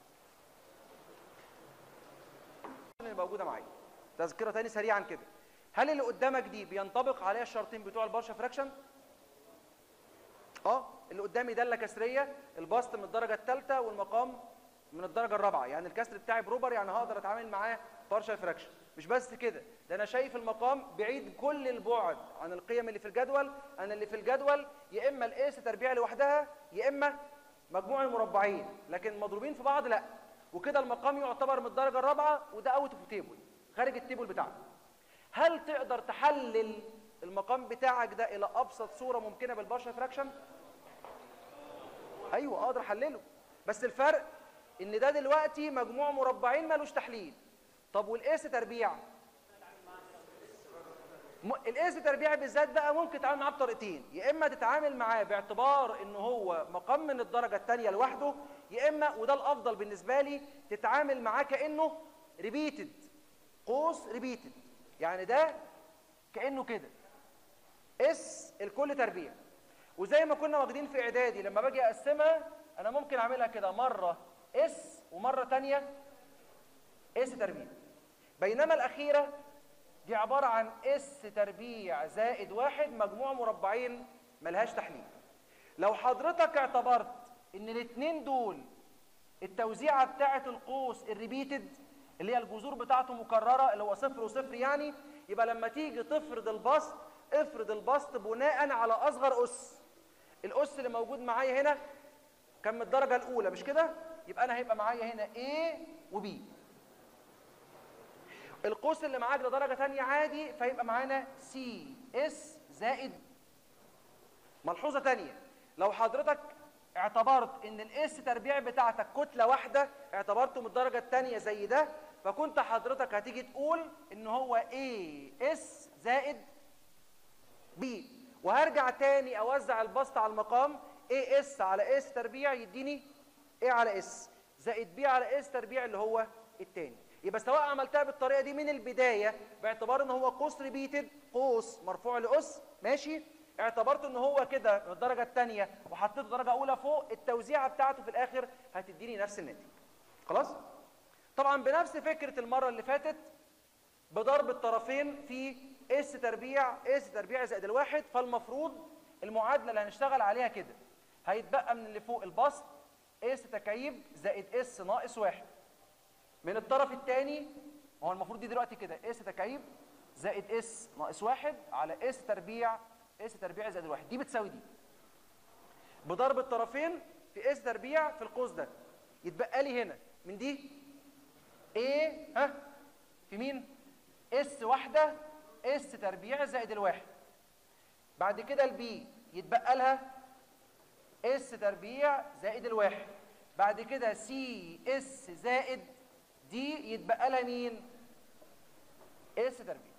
Speaker 1: اللي موجوده معايا تذكره تاني سريعا كده. هل اللي قدامك دي بينطبق عليها الشرطين بتوع البارشا فراكشن؟ اه اللي قدامي داله كسريه، البسط من الدرجه الثالثه والمقام من الدرجه الرابعه، يعني الكسر بتاعي بروبر، يعني هقدر اتعامل معاه بارشال فراكشن. مش بس كده، ده انا شايف المقام بعيد كل البعد عن القيم اللي في الجدول. انا اللي في الجدول يا اما الاس تربيع لوحدها يا اما مجموع المربعين، لكن مضروبين في بعض لا. وكده المقام يعتبر من الدرجه الرابعه وده اوت اوف تيبل، خارج التيبل بتاعنا. هل تقدر تحلل المقام بتاعك ده الى ابسط صوره ممكنه بالبارشال فراكشن؟ ايوه اقدر احلله، بس الفرق ان ده دلوقتي مجموع مربعين مالوش تحليل. طب والاس تربيع؟ م... الاس تربيع بالذات بقى ممكن تتعامل معاه بطريقتين، يا اما تتعامل معاه باعتبار ان هو مقام من الدرجه الثانيه لوحده، يا اما وده الافضل بالنسبه لي تتعامل معاه كانه ريبيتد، قوس ريبيتد، يعني ده كانه كده اس الكل تربيع. وزي ما كنا واخدين في اعدادي لما باجي اقسمها انا ممكن اعملها كده مره اس ومره ثانيه اس تربيع، بينما الاخيره دي عباره عن اس تربيع زائد واحد مجموع مربعين ملهاش تحليل. لو حضرتك اعتبرت ان الاثنين دول التوزيعه بتاعه القوس الريبيتد اللي هي الجذور بتاعته مكرره اللي هو صفر وصفر، يعني يبقى لما تيجي تفرض البسط افرض البسط بناء على اصغر اس. الاس اللي موجود معايا هنا كان من الدرجه الاولى مش كده؟ يبقى انا هيبقى معايا هنا A و B. القوس اللي معاك ده درجه ثانيه عادي فيبقى معانا سي اس زائد. ملحوظه ثانيه، لو حضرتك اعتبرت ان الاس تربيع بتاعتك كتله واحده اعتبرته من الدرجه الثانيه زي ده، فكنت حضرتك هتيجي تقول ان هو A اس زائد B، وهرجع تاني اوزع البسط على المقام A اس على اس تربيع يديني A على اس زائد B على اس تربيع اللي هو الثاني. يبقى سواء عملتها بالطريقه دي من البدايه باعتبار ان هو قوس ريبيتد، قوس مرفوع لاس ماشي، اعتبرت ان هو كده من الدرجه الثانيه وحطيته درجه اولى فوق، التوزيعه بتاعته في الاخر هتديني نفس الناتج. خلاص؟ طبعا بنفس فكره المره اللي فاتت بضرب الطرفين في اس تربيع اس تربيع زائد الواحد، فالمفروض المعادله اللي هنشتغل عليها كده هيتبقى من اللي فوق البسط اس تكعيب زائد اس ناقص واحد، من الطرف الثاني هو المفروض دي دلوقتي كده اس تكعيب زائد اس ناقص واحد على اس تربيع اس تربيع زائد الواحد، دي بتساوي دي. بضرب الطرفين في اس تربيع في القوس ده يتبقى لي هنا من دي ايه ها في مين؟ اس واحده اس تربيع زائد الواحد. بعد كده البي يتبقى لها اس تربيع زائد الواحد. بعد كده سي اس زائد دي يتبقى لها مين؟ اس تربيع.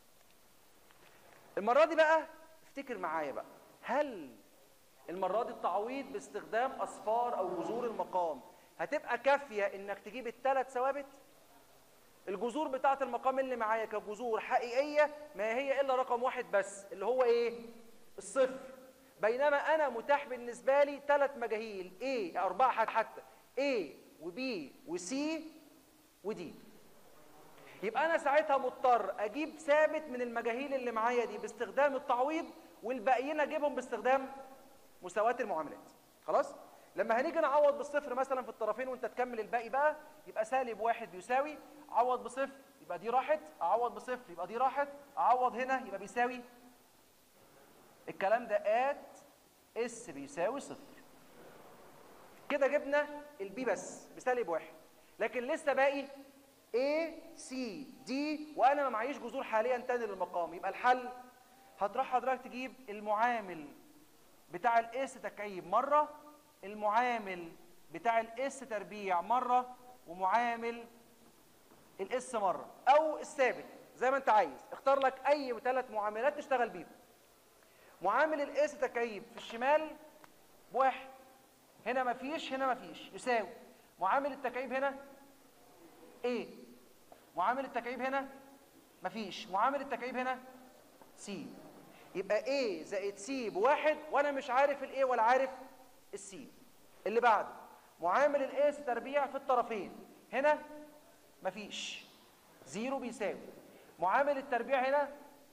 Speaker 1: المره دي بقى افتكر معايا بقى، هل المره دي التعويض باستخدام اصفار او جذور المقام هتبقى كافيه انك تجيب الثلاث ثوابت؟ الجذور بتاعه المقام اللي معايا كجذور حقيقيه ما هي الا رقم واحد بس اللي هو ايه؟ الصفر. بينما انا متاح بالنسبه لي ثلاث مجاهيل A، اربعه حتى A وB وC ودي. يبقى انا ساعتها مضطر اجيب ثابت من المجاهيل اللي معايا دي باستخدام التعويض، والباقيين اجيبهم باستخدام مساواه المعاملات. خلاص؟ لما هنيجي نعوض بالصفر مثلا في الطرفين وانت تكمل الباقي بقى، يبقى سالب واحد بيساوي، اعوض بصفر يبقى دي راحت، اعوض بصفر يبقى دي راحت، اعوض هنا يبقى بيساوي. الكلام ده ات اس بيساوي صفر. كده جبنا البي بس بسالب واحد، لكن لسه باقي A C D وانا ما معيش جذور حاليا تاني للمقام. يبقى الحل هتروح حضرتك تجيب المعامل بتاع الاس تكعيب مره، المعامل بتاع الاس تربيع مره، ومعامل الاس مره، او الثابت زي ما انت عايز. اختار لك اي ثلاث معاملات تشتغل بيهم. معامل الاس تكعيب في الشمال بواحد، هنا مفيش هنا مفيش، يساوي معامل التكعيب هنا A، معامل التكعيب هنا مفيش، معامل التكعيب هنا C. يبقى A زائد C بواحد، وانا مش عارف ال A ولا عارف ال C. اللي بعده معامل الاس تربيع في الطرفين، هنا مفيش، زيرو بيساوي. معامل التربيع هنا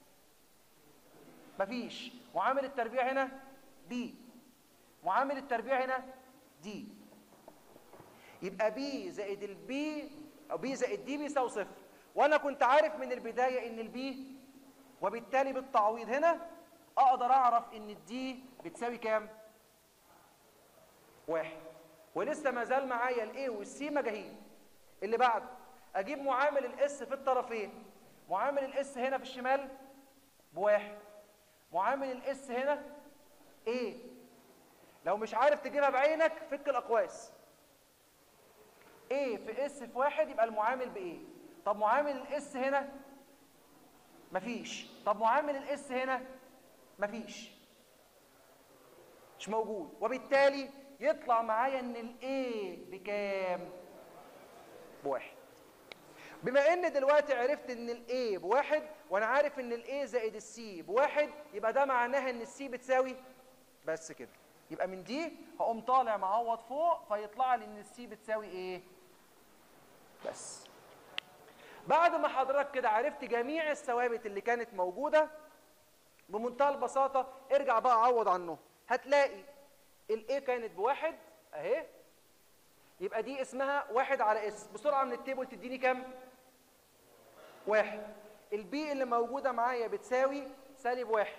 Speaker 1: مفيش، معامل التربيع هنا B، معامل التربيع هنا D. يبقى B زائد البي او B زائد D بيساوي صفر، وانا كنت عارف من البدايه ان البي، وبالتالي بالتعويض هنا اقدر اعرف ان الدي بتساوي كام؟ واحد. ولسه ما زال معايا الاي والسي مجاهيل. اللي بعده اجيب معامل الاس في الطرفين. معامل الاس هنا في الشمال بواحد، معامل الاس هنا ايه. لو مش عارف تجيبها بعينك فك الاقواس. ايه في اس في واحد يبقى المعامل بايه. طب معامل الاس هنا مفيش، طب معامل الاس هنا مفيش، مش موجود، وبالتالي يطلع معايا ان الاي بكام؟ بواحد. بما ان دلوقتي عرفت ان الاي بواحد، وانا عارف ان الاي زائد السي بواحد، يبقى ده معناها ان السي بتساوي بس كده. يبقى من دي هقوم طالع معوض فوق، فيطلع لي ان السي بتساوي ايه؟ بس. بعد ما حضرتك كده عرفت جميع الثوابت اللي كانت موجوده، بمنتهى البساطه ارجع بقى عوض عنه. هتلاقي الاي كانت بواحد اهي، يبقى دي اسمها واحد على اس. بسرعه من التيبل تديني كام؟ واحد. البي اللي موجوده معايا بتساوي سالب واحد،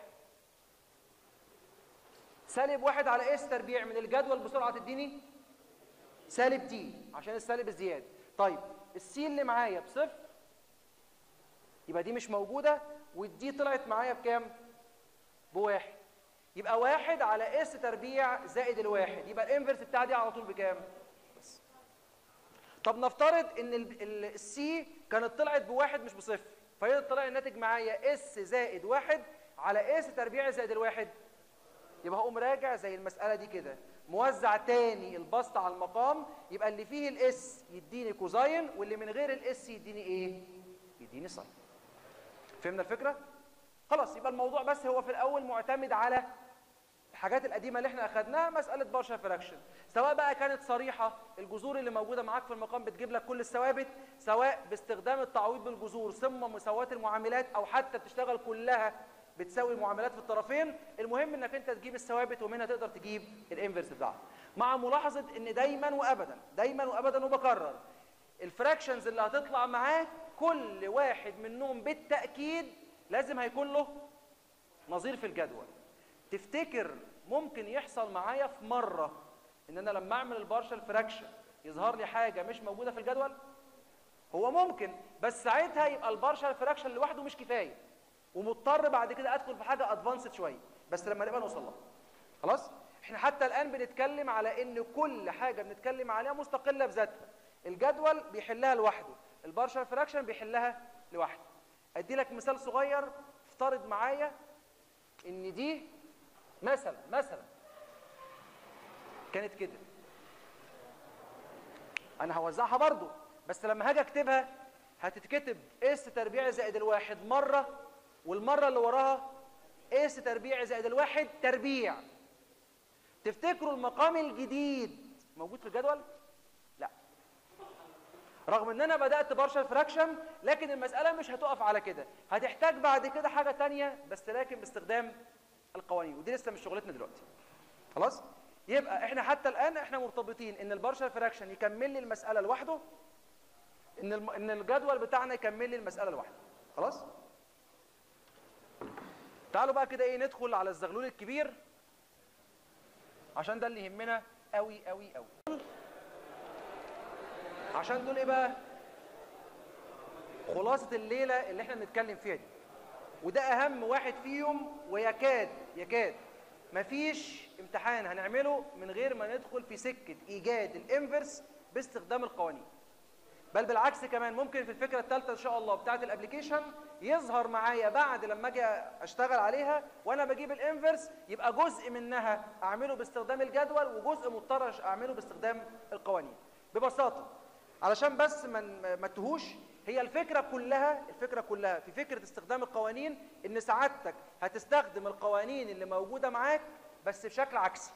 Speaker 1: سالب واحد على اس تربيع من الجدول بسرعه تديني سالب دي عشان السالب الزياده. طيب السي اللي معايا بصفر، يبقى دي مش موجوده، والدي طلعت معايا بكام؟ بواحد. يبقى واحد على اس تربيع زائد الواحد، يبقى الانفرس بتاع دي على طول بكام؟ بس. طب نفترض ان السي كانت طلعت بواحد مش بصفر، فهي طلع الناتج معايا اس زائد واحد على اس تربيع زائد الواحد. يبقى هقوم راجع زي المساله دي كده، موزع تاني البسط على المقام، يبقى اللي فيه الاس يديني كوزاين، واللي من غير الاس يديني ايه؟ يديني ساين. فهمنا الفكره؟ خلاص. يبقى الموضوع بس هو في الاول معتمد على الحاجات القديمه اللي احنا اخدناها، مساله بارشال فراكشن، سواء بقى كانت صريحه الجذور اللي موجوده معاك في المقام بتجيب لك كل الثوابت، سواء باستخدام التعويض بالجذور ثم مساواه المعاملات، او حتى بتشتغل كلها بتساوي المعاملات في الطرفين. المهم انك انت تجيب الثوابت ومنها تقدر تجيب الانفرس بتاعها، مع ملاحظه ان دايما وابدا دايما وابدا وبكرر الفراكشنز اللي هتطلع معاك كل واحد منهم بالتاكيد لازم هيكون له نظير في الجدول. تفتكر ممكن يحصل معايا في مره ان انا لما اعمل البارشال فراكشن يظهر لي حاجه مش موجوده في الجدول؟ هو ممكن، بس ساعتها يبقى البارشال فراكشن لوحده مش كفايه، ومضطر بعد كده ادخل في حاجه ادفانسد شويه، بس لما نبقى نوصل لها. خلاص؟ احنا حتى الان بنتكلم على ان كل حاجه بنتكلم عليها مستقله بذاتها. الجدول بيحلها لوحده، البارشال فراكشن بيحلها لوحده. ادي لك مثال صغير. افترض معايا ان دي مثلا مثلا كانت كده، انا هوزعها برضو، بس لما هاجي اكتبها هتتكتب اس تربيع زائد الواحد مره، والمره اللي وراها اس تربيع زائد الواحد تربيع. تفتكروا المقام الجديد موجود في الجدول؟ لا. رغم ان انا بدات بارشال فراكشن، لكن المساله مش هتقف على كده، هتحتاج بعد كده حاجه ثانيه، بس لكن باستخدام القوانين، ودي لسه مش شغلتنا دلوقتي. خلاص؟ يبقى احنا حتى الان احنا مرتبطين ان البارشال فراكشن يكمل لي المساله لوحده، ان الم... ان الجدول بتاعنا يكمل لي المساله لوحده. خلاص؟ تعالوا بقى كده ايه ندخل على الزغلول الكبير عشان ده اللي يهمنا قوي قوي قوي. عشان دول ايه بقى؟ خلاصه الليله اللي احنا بنتكلم فيها دي، وده اهم واحد فيهم، ويكاد يكاد مفيش امتحان هنعمله من غير ما ندخل في سكه ايجاد الانفرس باستخدام القوانين. بل بالعكس كمان ممكن في الفكره الثالثه ان شاء الله بتاعه الابلكيشن يظهر معايا بعد لما اجي اشتغل عليها وانا بجيب الانفرس، يبقى جزء منها اعمله باستخدام الجدول وجزء مضطر اعمله باستخدام القوانين. ببساطه علشان بس ما ما تهوش، هي الفكره كلها الفكره كلها في فكره استخدام القوانين ان سعادتك هتستخدم القوانين اللي موجوده معاك بس بشكل عكسي.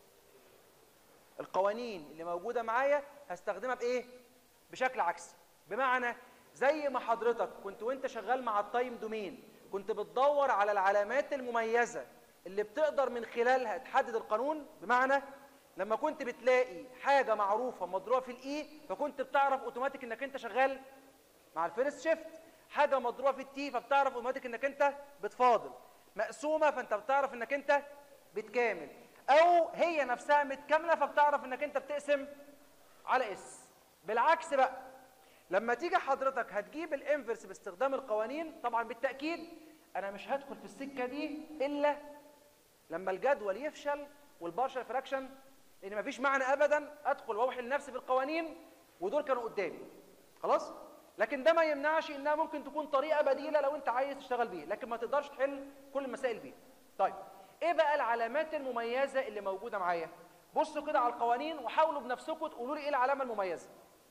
Speaker 1: القوانين اللي موجوده معايا هستخدمها بايه؟ بشكل عكسي. بمعنى زي ما حضرتك كنت وانت شغال مع التايم دومين كنت بتدور على العلامات المميزه اللي بتقدر من خلالها تحدد القانون. بمعنى لما كنت بتلاقي حاجه معروفه مضروبه في الاي فكنت بتعرف اوتوماتيك انك انت شغال مع الفيرست شيفت، حاجه مضروبه في التي فبتعرف اوتوماتيك انك انت بتفاضل، مقسومه فانت بتعرف انك انت بتكامل، او هي نفسها متكامله فبتعرف انك انت بتقسم على اس. بالعكس بقى لما تيجي حضرتك هتجيب الانفرس باستخدام القوانين، طبعا بالتاكيد انا مش هدخل في السكه دي الا لما الجدول يفشل والبارشل فراكشن، لان مفيش معنى ابدا ادخل واوحل نفسي بالقوانين ودول كانوا قدامي خلاص. لكن ده ما يمنعش انها ممكن تكون طريقه بديله لو انت عايز تشتغل بيها، لكن ما تقدرش تحل كل المسائل بيها. طيب ايه بقى العلامات المميزه اللي موجوده معايا؟ بصوا كده على القوانين وحاولوا بنفسكم تقولوا لي ايه العلامه المميزه.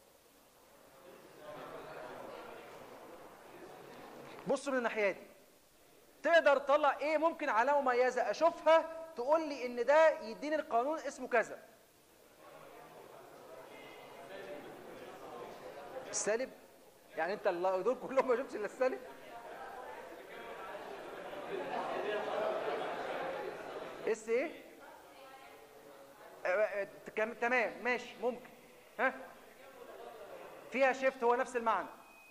Speaker 1: بصوا من الناحيه دي تقدر تطلع ايه ممكن علامه مميزه اشوفها تقول لي ان ده يديني القانون اسمه كذا. السالب؟ يعني انت دول كلهم ما شفتش الا السالب؟ اس ايه؟ اه اه تمام ماشي ممكن. ها فيها شيفت هو نفس المعنى.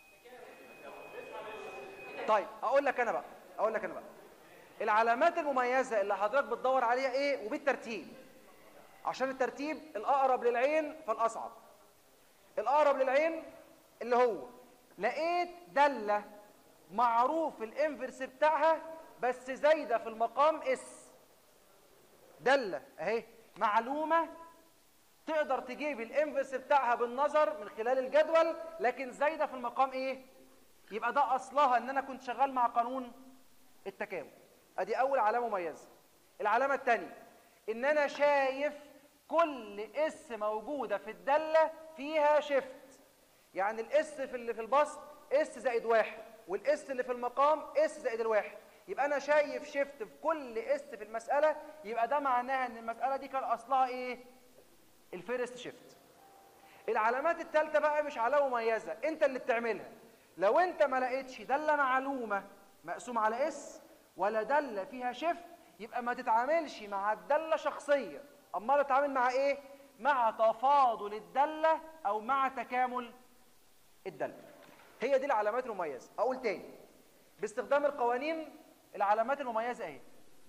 Speaker 1: طيب اقول لك انا بقى اقول لك انا بقى العلامات المميزه اللي حضرتك بتدور عليها ايه وبالترتيب، عشان الترتيب الاقرب للعين فالاصعب. الاقرب للعين اللي هو لقيت داله معروف الانفرس بتاعها بس زايده في المقام اس. داله اهي معلومه تقدر تجيب الانفرس بتاعها بالنظر من خلال الجدول لكن زايده في المقام ايه؟ يبقى ده اصلها ان انا كنت شغال مع قانون التكامل. ادي اول علامه مميزه. العلامه الثانيه ان انا شايف كل اس موجوده في الداله فيها شيفت، يعني الاس في اللي في البسط اس زائد واحد والاس اللي في المقام اس زائد الواحد، يبقى انا شايف شيفت في كل اس في المساله، يبقى ده معناها ان المساله دي كان اصلها ايه؟ الفيرست شيفت. العلامات الثالثه بقى مش علامه مميزه، انت اللي بتعملها. لو انت ما لقيتش داله معلومه مقسوم على اس ولا داله فيها شيفت يبقى ما تتعاملش مع الداله شخصيه، امال تتعامل مع ايه؟ مع تفاضل الداله او مع تكامل الداله. هي دي العلامات المميزه. اقول تاني باستخدام القوانين العلامات المميزه اهي.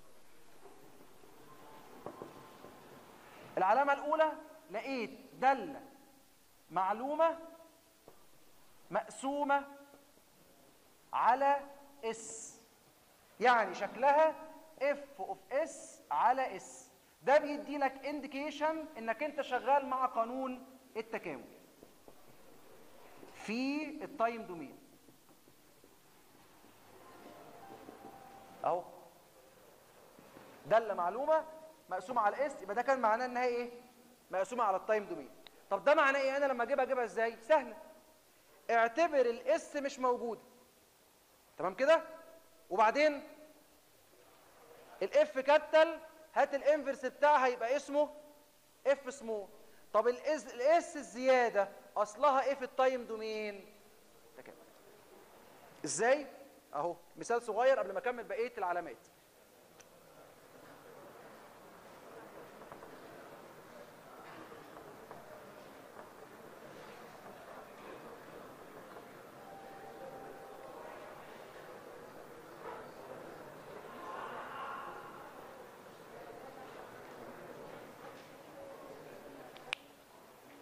Speaker 1: العلامه الاولى لقيت داله معلومه مقسومه على اس، يعني شكلها اف اوف اس على اس. ده بيدي لك انديكيشن انك انت شغال مع قانون التكامل في التايم دومين. اهو داله معلومه مقسومه على اس، يبقى ده كان معناه انها ايه؟ مقسومه على التايم دومين. طب ده معناه ايه؟ انا لما اجيبها اجيبها ازاي؟ سهله. اعتبر الاس مش موجوده، تمام كده؟ وبعدين الاف كابيتال هات الانفرس بتاعها يبقى اسمه اف سمول. طب الاس الاس الزياده اصلها ايه في التايم دومين؟ تكامل. ازاي؟ اهو مثال صغير قبل ما اكمل بقيه العلامات.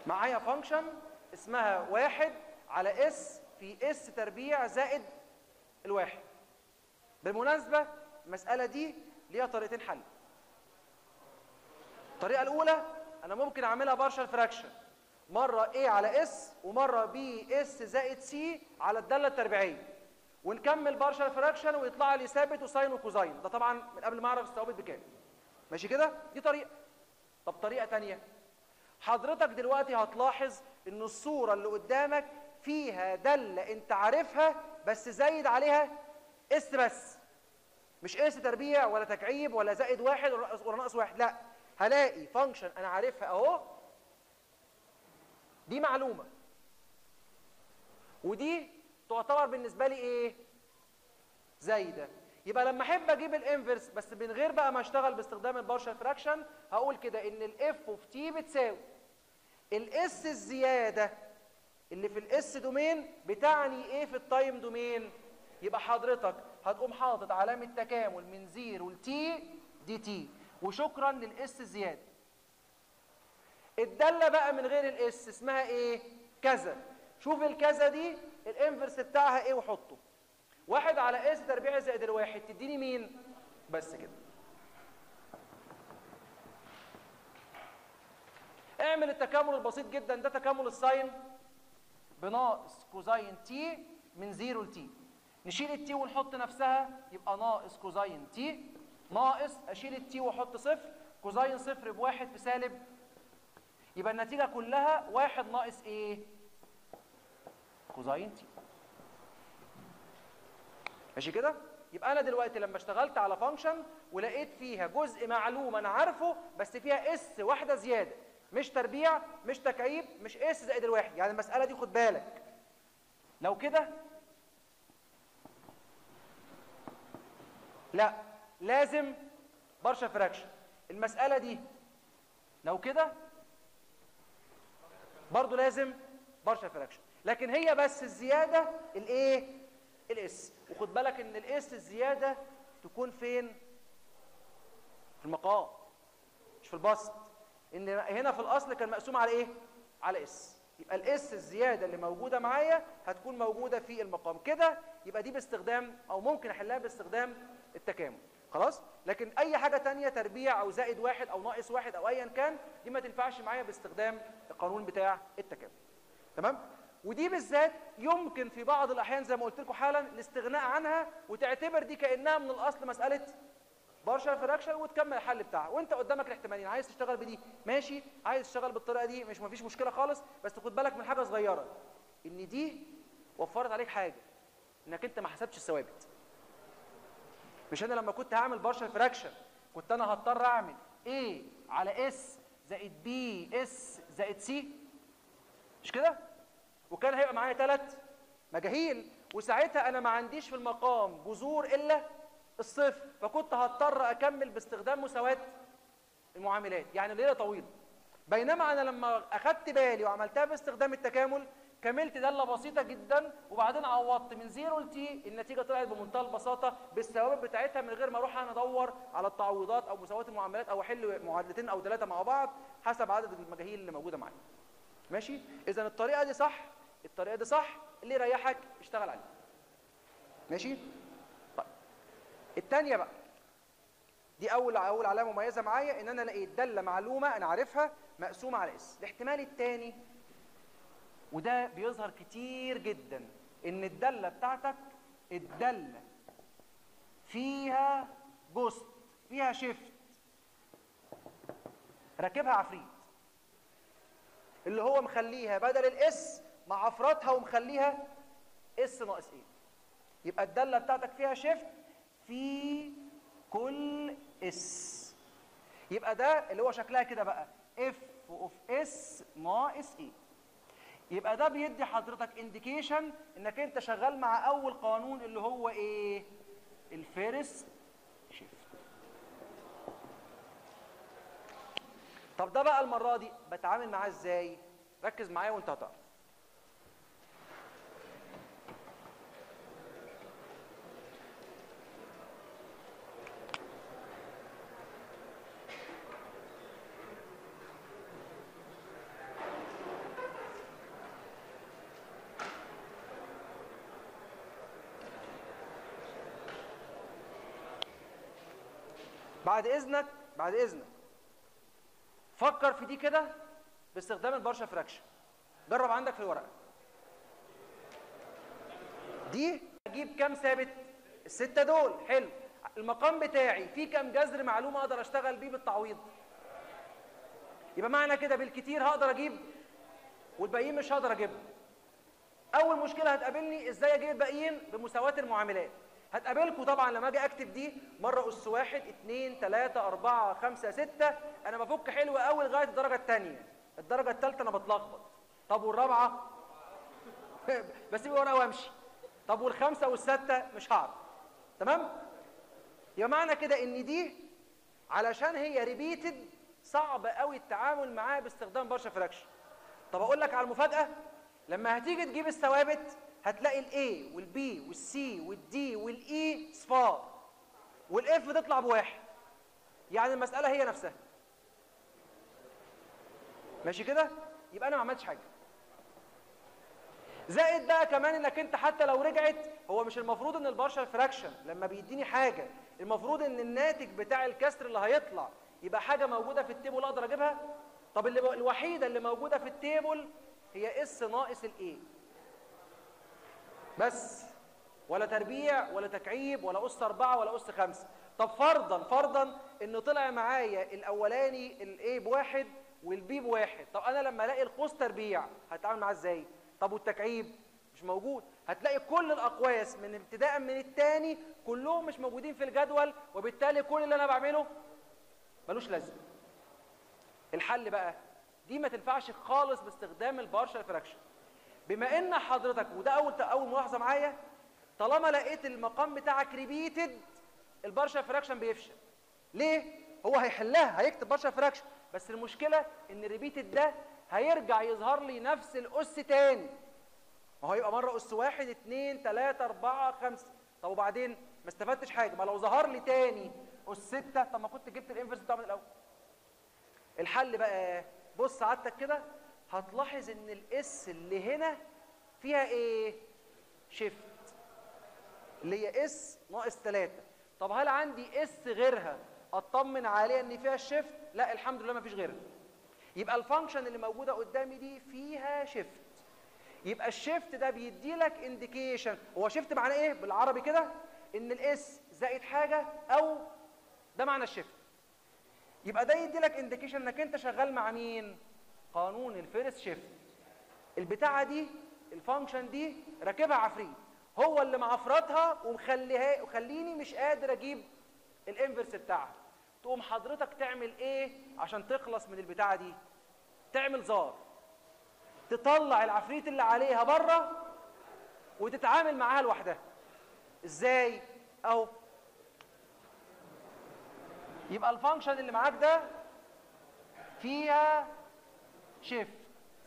Speaker 1: معايا فانكشن اسمها واحد على اس في اس تربيع زائد الواحد. بالمناسبة المسألة دي ليها طريقتين حل. الطريقة الأولى أنا ممكن أعملها بارشال فراكشن، مرة A على S ومرة B S زائد C على الدالة التربيعية، ونكمل بارشال فراكشن ويطلع لي ثابت وساين وكوزاين. ده طبعا من قبل ما أعرف الثوابت بكام. ماشي كده؟ دي طريقة. طب طريقة تانية، حضرتك دلوقتي هتلاحظ إن الصورة اللي قدامك فيها دالة أنت عارفها بس زايد عليها S بس، مش S تربيع ولا تكعيب ولا زائد واحد ولا ناقص واحد، لا، هلاقي فانكشن أنا عارفها أهو، دي معلومة، ودي تعتبر بالنسبة لي إيه؟ زايدة. يبقى لما أحب أجيب الإنفرس بس من غير بقى ما أشتغل باستخدام البارشال فراكشن، هقول كده إن الإف اوف تي بتساوي الإس الزيادة اللي في الإس دومين بتعني إيه في التايم دومين؟ يبقى حضرتك هتقوم حاطط علامة تكامل من زيرو لتي دي تي، وشكرا للإس الزيادة. الدالة بقى من غير الإس اسمها إيه؟ كذا. شوف الكذا دي الإنفرس بتاعها إيه وحطه. واحد على إس تربيع زائد الواحد تديني مين؟ بس كده. اعمل التكامل البسيط جدا ده، تكامل الساين بناقص كوزاين تي من زيرو لتي. نشيل التي ونحط نفسها يبقى ناقص كوزاين تي، ناقص اشيل التي واحط صفر، كوزاين صفر بواحد في سالب، يبقى النتيجة كلها واحد ناقص ايه؟ كوزاين تي. ماشي كده؟ يبقى انا دلوقتي لما اشتغلت على فانكشن ولقيت فيها جزء معلوم انا عارفه بس فيها اس واحدة زيادة، مش تربيع مش تكعيب مش اس زائد الواحد، يعني المسألة دي خد بالك لو كده لا لازم بارشال فراكشن. المسألة دي لو كده برضو لازم بارشال فراكشن، لكن هي بس الزيادة الايه؟ الاس. وخد بالك ان الاس الزيادة تكون فين؟ في المقام مش في البسط، ان هنا في الاصل كان مقسوم على ايه؟ على اس. يبقى الاس الزيادة اللي موجودة معايا هتكون موجودة في المقام كده. يبقى دي باستخدام او ممكن احلها باستخدام التكامل. خلاص؟ لكن اي حاجة تانية تربيع او زائد واحد او ناقص واحد او ايا كان دي ما تنفعش معايا باستخدام القانون بتاع التكامل. تمام؟ ودي بالذات يمكن في بعض الاحيان زي ما قلت لكم حالا الاستغناء عنها وتعتبر دي كانها من الاصل مساله بارشال فراكشن وتكمل الحل بتاعها. وانت قدامك الاحتمالين، عايز تشتغل بدي ماشي، عايز تشتغل بالطريقه دي مش مفيش مشكله خالص، بس خد بالك من حاجه صغيره، ان دي وفرت عليك حاجه، انك انت ما حسبتش الثوابت. مش انا لما كنت هعمل بارشال فراكشن كنت انا هضطر اعمل A على S زائد B S زائد C، مش كده؟ وكان هيبقى معايا ثلاث مجاهيل، وساعتها انا ما عنديش في المقام جذور الا الصفر، فكنت هضطر اكمل باستخدام مساواة المعاملات، يعني ليله طويله. بينما انا لما اخدت بالي وعملتها باستخدام التكامل كملت داله بسيطه جدا، وبعدين عوضت من زيرو لتي، النتيجه طلعت بمنتهى البساطه بالثوابت بتاعتها من غير ما اروح انا ادور على التعويضات او مساواه المعاملات او احل معادلتين او ثلاثه مع بعض حسب عدد المجاهيل اللي موجوده معايا. ماشي؟ اذا الطريقه دي صح، الطريقه دي صح، اللي يريحك اشتغل عليها. ماشي؟ طيب الثانيه بقى دي اول اول علامه مميزه معايا، ان انا لقيت داله معلومه انا عارفها مقسومه على اس. الاحتمال الثاني وده بيظهر كتير جدا، ان الداله بتاعتك الداله فيها جوست، فيها شيفت، راكبها عفريت، اللي هو مخليها بدل الاس مع افرادها ومخليها اس ناقص ايه. يبقى الداله بتاعتك فيها شيفت في كل اس، يبقى ده اللي هو شكلها كده بقى اف اوف اس ناقص ايه. يبقى ده بيدي حضرتك انديكيشن انك انت شغال مع اول قانون اللي هو ايه؟ الفيرست شيفت. طب ده بقى المره دي بتعامل معاه ازاي؟ ركز معايا وانت هتعرف. بعد اذنك بعد اذنك فكر في دي كده باستخدام البارشال فراكشن. جرب عندك في الورقه دي. اجيب كام ثابت؟ السته دول. حلو. المقام بتاعي فيه كام جذر معلومه اقدر اشتغل بيه بالتعويض؟ يبقى معنى كده بالكتير هقدر اجيب والباقيين مش هقدر اجيبهم. اول مشكله هتقابلني ازاي اجيب الباقيين بمساواه المعاملات. هتقابلكم طبعا لما اجي اكتب دي مره اس واحد اتنين تلاته اربعه خمسه سته، انا بفك حلو قوي لغايه الدرجه الثانيه. الدرجه الثالثه انا بتلخبط. طب والرابعه؟ بسيب ورقه وامشي. طب والخمسه والسته مش هعرف. تمام؟ يبقى معنى كده ان دي علشان هي ريبيتد صعب قوي التعامل معاها باستخدام بارشال فراكشن. طب اقول لك على المفاجاه، لما هتيجي تجيب الثوابت هتلاقي الاي والبي والسي والدي والاي صفار والاف تطلع بواحد. يعني المساله هي نفسها. ماشي كده؟ يبقى انا ما عملتش حاجه. زائد بقى كمان انك انت حتى لو رجعت، هو مش المفروض ان البارشال فراكشن لما بيديني حاجه المفروض ان الناتج بتاع الكسر اللي هيطلع يبقى حاجه موجوده في التيبل اقدر اجيبها؟ طب اللي الوحيده اللي موجوده في التيبل هي اس ناقص الايه بس، ولا تربيع ولا تكعيب ولا اس اربعه ولا اس خمسه. طب فرضا فرضا ان طلع معايا الاولاني الايه بواحد والبي بواحد، طب انا لما الاقي القوس تربيع هتعامل معاه ازاي؟ طب والتكعيب مش موجود. هتلاقي كل الاقواس من ابتداء من الثاني كلهم مش موجودين في الجدول، وبالتالي كل اللي انا بعمله ملوش لازمه. الحل بقى دي ما تنفعش خالص باستخدام البارشال فراكشن. بما ان حضرتك، وده اول اول ملاحظه معايا، طالما لقيت المقام بتاعك ريبيتد البارشال فراكشن بيفشل. ليه؟ هو هيحلها، هيكتب بارشال فراكشن، بس المشكله ان الريبيتد ده هيرجع يظهر لي نفس الاس تاني. ما هو يبقى مره اس واحد اتنين تلاته اربعه خمسه، طب وبعدين ما استفدتش حاجه. ما لو ظهر لي تاني اس سته، طب ما كنت جبت الانفرس بتاعه من الاول. الحل بقى بص سعادتك كده هتلاحظ ان الاس اللي هنا فيها ايه؟ شيفت، اللي هي اس ناقص تلاته. طب هل عندي اس غيرها اطمن عليها ان فيها الشيفت؟ لا الحمد لله ما فيش غيرها. يبقى الفانكشن اللي موجوده قدامي دي فيها شيفت. يبقى الشيفت ده بيدي لك انديكيشن. هو شيفت معناه ايه بالعربي كده؟ ان الاس زائد حاجه، او ده معنى الشيفت. يبقى ده يدي لك انديكيشن انك انت شغال مع مين؟ قانون الفيرست شيفت. البتاعه دي الفانكشن دي راكبها عفريت، هو اللي معفرتها ومخليها وخليني مش قادر اجيب الانفرس بتاعها. تقوم حضرتك تعمل ايه عشان تخلص من البتاعه دي؟ تعمل زار، تطلع العفريت اللي عليها بره وتتعامل معاها لوحدها. ازاي؟ اهو. يبقى الفانكشن اللي معاك ده فيها شيفت.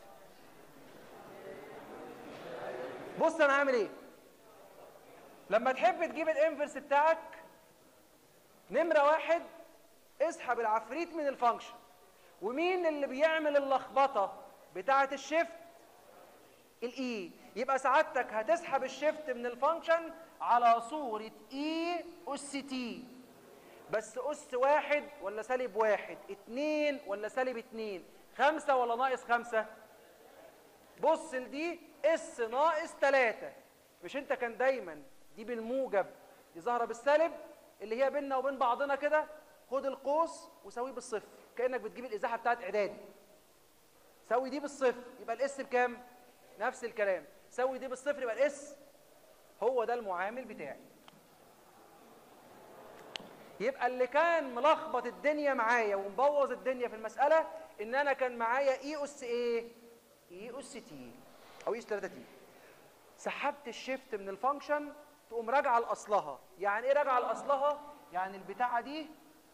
Speaker 1: بص انا هعمل ايه لما تحب تجيب الانفرس بتاعك. نمره واحد، اسحب العفريت من الفانكشن. ومين اللي بيعمل اللخبطه بتاعه الشيفت؟ الاي. يبقى سعادتك هتسحب الشيفت من الفانكشن على صوره اي اس تي، بس اس واحد ولا سالب واحد، اتنين ولا سالب اتنين، خمسه ولا ناقص خمسه. بص لدي اس ناقص تلاته. مش انت كان دايما دي بالموجب دي ظاهره بالسالب اللي هي بيننا وبين بعضنا كده؟ خد القوس وساويه بالصفر كانك بتجيب الازاحه بتاعت اعدادي. سوي دي بالصفر يبقى الاس بكام؟ نفس الكلام. سوي دي بالصفر يبقى الاس هو ده المعامل بتاعي. يبقى اللي كان ملخبط الدنيا معايا ومبوظ الدنيا في المساله ان انا كان معايا اي اس ايه؟ اي اس تي او اي اس تلاته تي. سحبت الشيفت من الفانكشن تقوم راجعه لاصلها. يعني ايه راجعه لاصلها؟ يعني البتاعه دي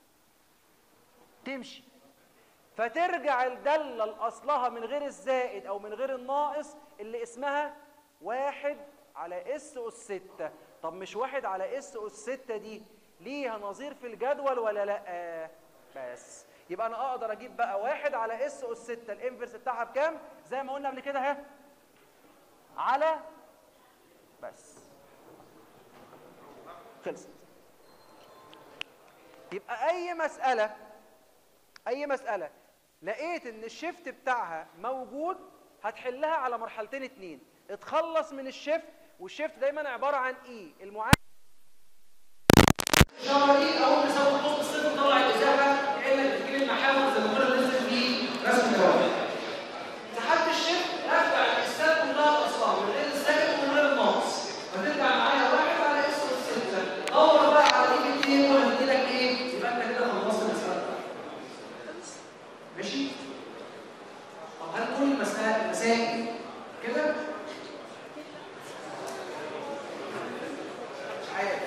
Speaker 1: تمشي فترجع الداله لاصلها من غير الزائد او من غير الناقص اللي اسمها واحد على اس اس سته. طب مش واحد على اس اس سته دي ليها نظير في الجدول ولا لا؟ بس يبقى انا اقدر اجيب بقى واحد على اس اس سته الانفرس بتاعها بكام؟ زي ما قلنا قبل كده اهي على بس. خلصت. يبقى اي مساله اي مساله لقيت ان الشيفت بتاعها موجود هتحلها على مرحلتين اتنين. اتخلص من الشيفت، والشيفت دايما عباره عن ايه المعامل شغالين اهو بنسوي قوس الصفر نطلع الازاحه كانك بتجيب المحاور زي ما كنا بننزل في رسم الجواب. سحبت الشيفت ارجع الاستاذ كلها الاصفار من غير الساكن ومن غير الناقص، هترجع معايا واحد على اس والستة. دور بقى على دي اتنين وهدي لك ايه؟ يبقى انت كده خلصت المساله. ماشي؟ طب هل كل المسائل مسائل كده؟ مش عارف.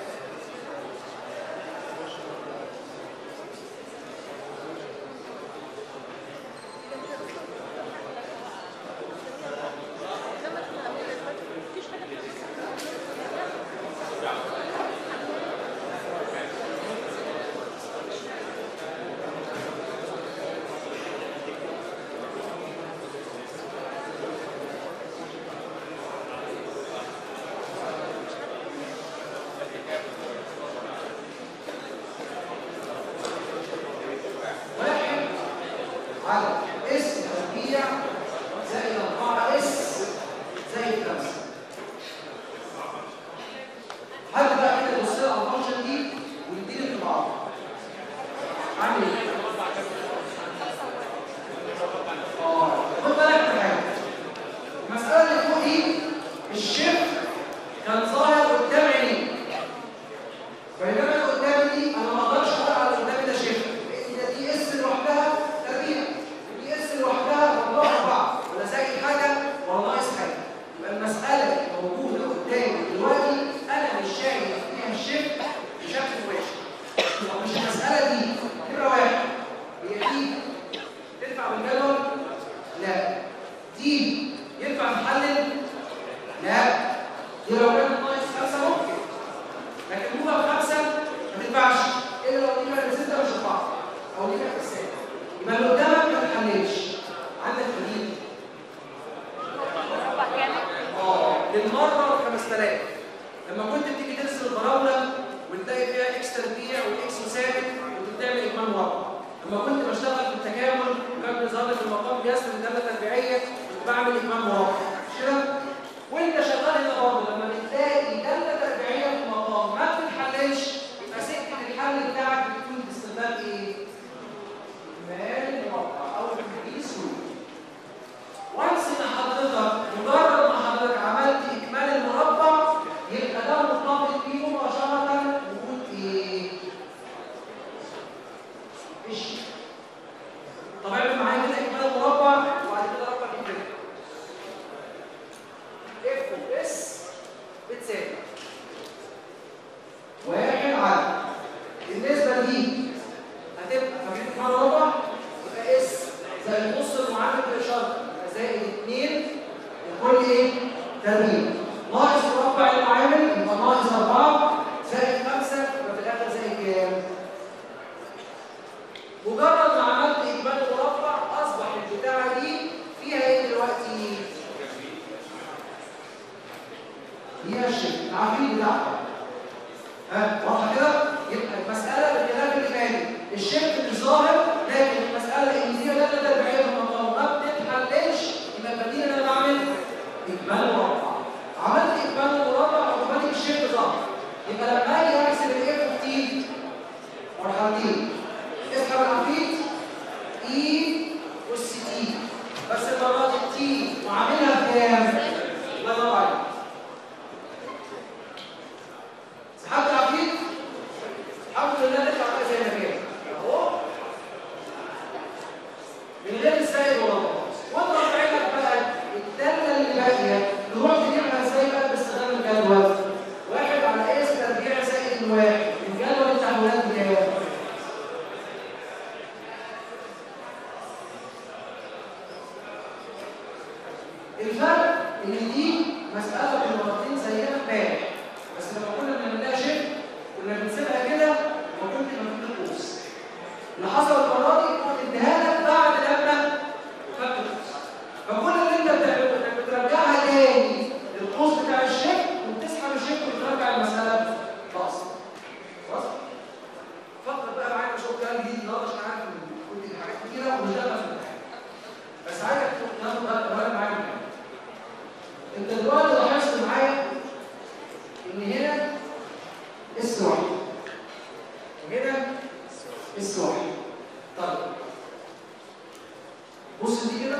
Speaker 2: فقط بقى
Speaker 1: وهنا اس واحد. طيب بص دي كده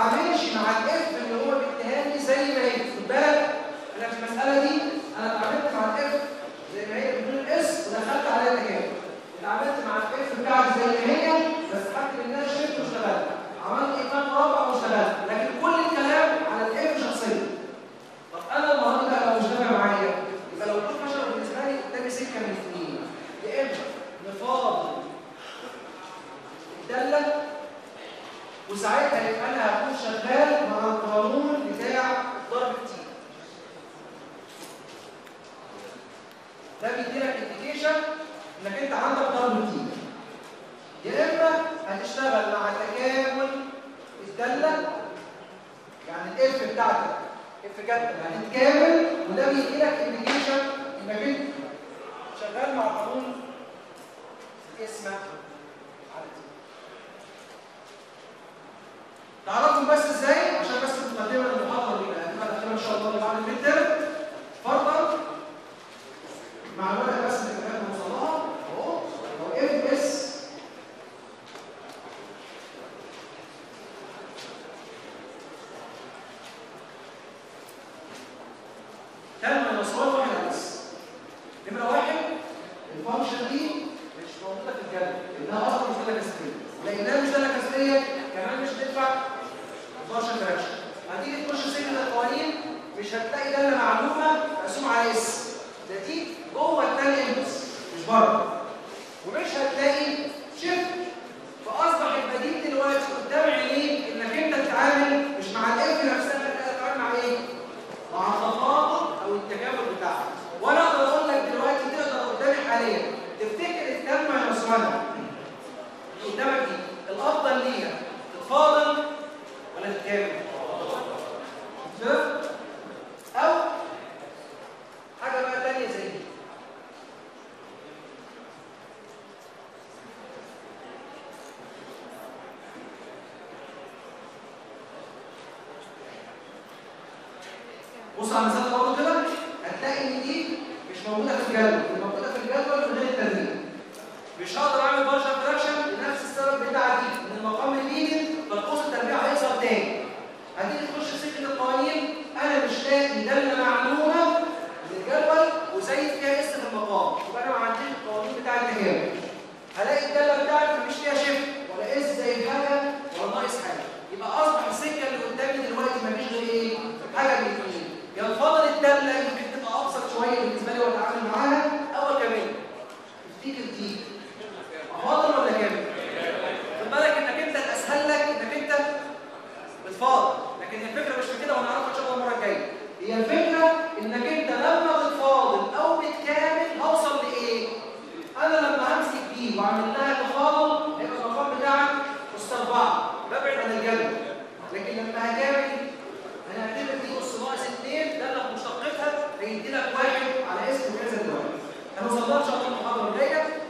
Speaker 2: مع الاف اللي هو بيديها لي زي ما هي. خد بالك انا في المساله دي انا اتعاملت
Speaker 1: ده بيديلك انديكيشن انك انت عندك ضرب تي. يا اما هتشتغل مع تكامل الداله، يعني الاف بتاعتك اف كابيتال هتتكامل، وده بيديلك انديكيشن انك انت شغال مع قانون اسمه على تي. تعرفوا بس ازاي عشان بس مقدمه للمحاضره اللي هتبقى الاخيره ان شاء الله اللي بعد الميد ترم. فرضا معلومات بس اللي كمان نوصل لها اهو، لو اف اس كان ماينس واحد واحد بس. نمره واحد الفانكشن دي مش موجوده في الجدول لانها اصلا مش داله كسريه، لانها مش داله كسريه كمان مش هتدفع فانكشن فراكشن. هتيجي تخش سجل القوانين مش هتلاقي داله معلومه مقسوم على اس، ده دي جوه الثانيه انبوس مش بره، ومش هتلاقي شيفت. فاصبح البديل دلوقتي قدام عينيك انك انت تتعامل مش مع الاف نفسها، انت تتعامل مع ايه؟ مع التفاضل او التكامل بتاعها. وانا اقدر اقول لك دلوقتي تقدر قدامي حاليا تفتكر التم ماينس واحد اللي قدامك دي الافضل ليها تتفاضل ولا تتكامل؟ تمام؟ او حاجه بقى ثانيه زي دي. بص على المثال ده برضه كده هتلاقي ان دي مش موجوده في الجدول، اللي موجوده في الجدول من غير الترتيب. مش هقدر اعمل بارشل فراكشن لنفس السبب بتاع دي، ان المقام الميدل فالقوس التربيع هيظهر تاني. هتيجي تخش سكه القوانين انا مش لاقي داله معلومه من الجدول وزايد فيها اس في المقام، يبقى انا ما عنديش القوانين بتاع التكامل. هلاقي الداله بتاعتي مفيش فيها شيفت ولا اس زايد حاجه ولا ناقص حاجه، يبقى اصبح السكه اللي قدامي دلوقتي مفيش غير ايه؟ حاجه من الاثنين، يا الفضل الداله يمكن تبقى ابسط شويه بالنسبه لي واتعامل معاها، او كمان تفتكر دي افاضل ولا كامل؟ خد بالك انك انت الاسهل لك انك انت بتفاضل، لكن الفكره مش في كده وهنعرفها ان شاء الله المره الجايه. هي الفكره انك انت لما بتفاضل او بتكامل هوصل لايه؟ انا لما همسك دي واعمل لها تفاضل هيبقى المقام بتاعك اس اربعه ببعد عن الجدول، لكن لما هكامل هنعتبر دي اس ناقص اثنين ده اللي مشتقتها هيدي لك واحد على اسم كذا دلوقتي. هنوصل لها ان شاء الله المحاضره الجايه.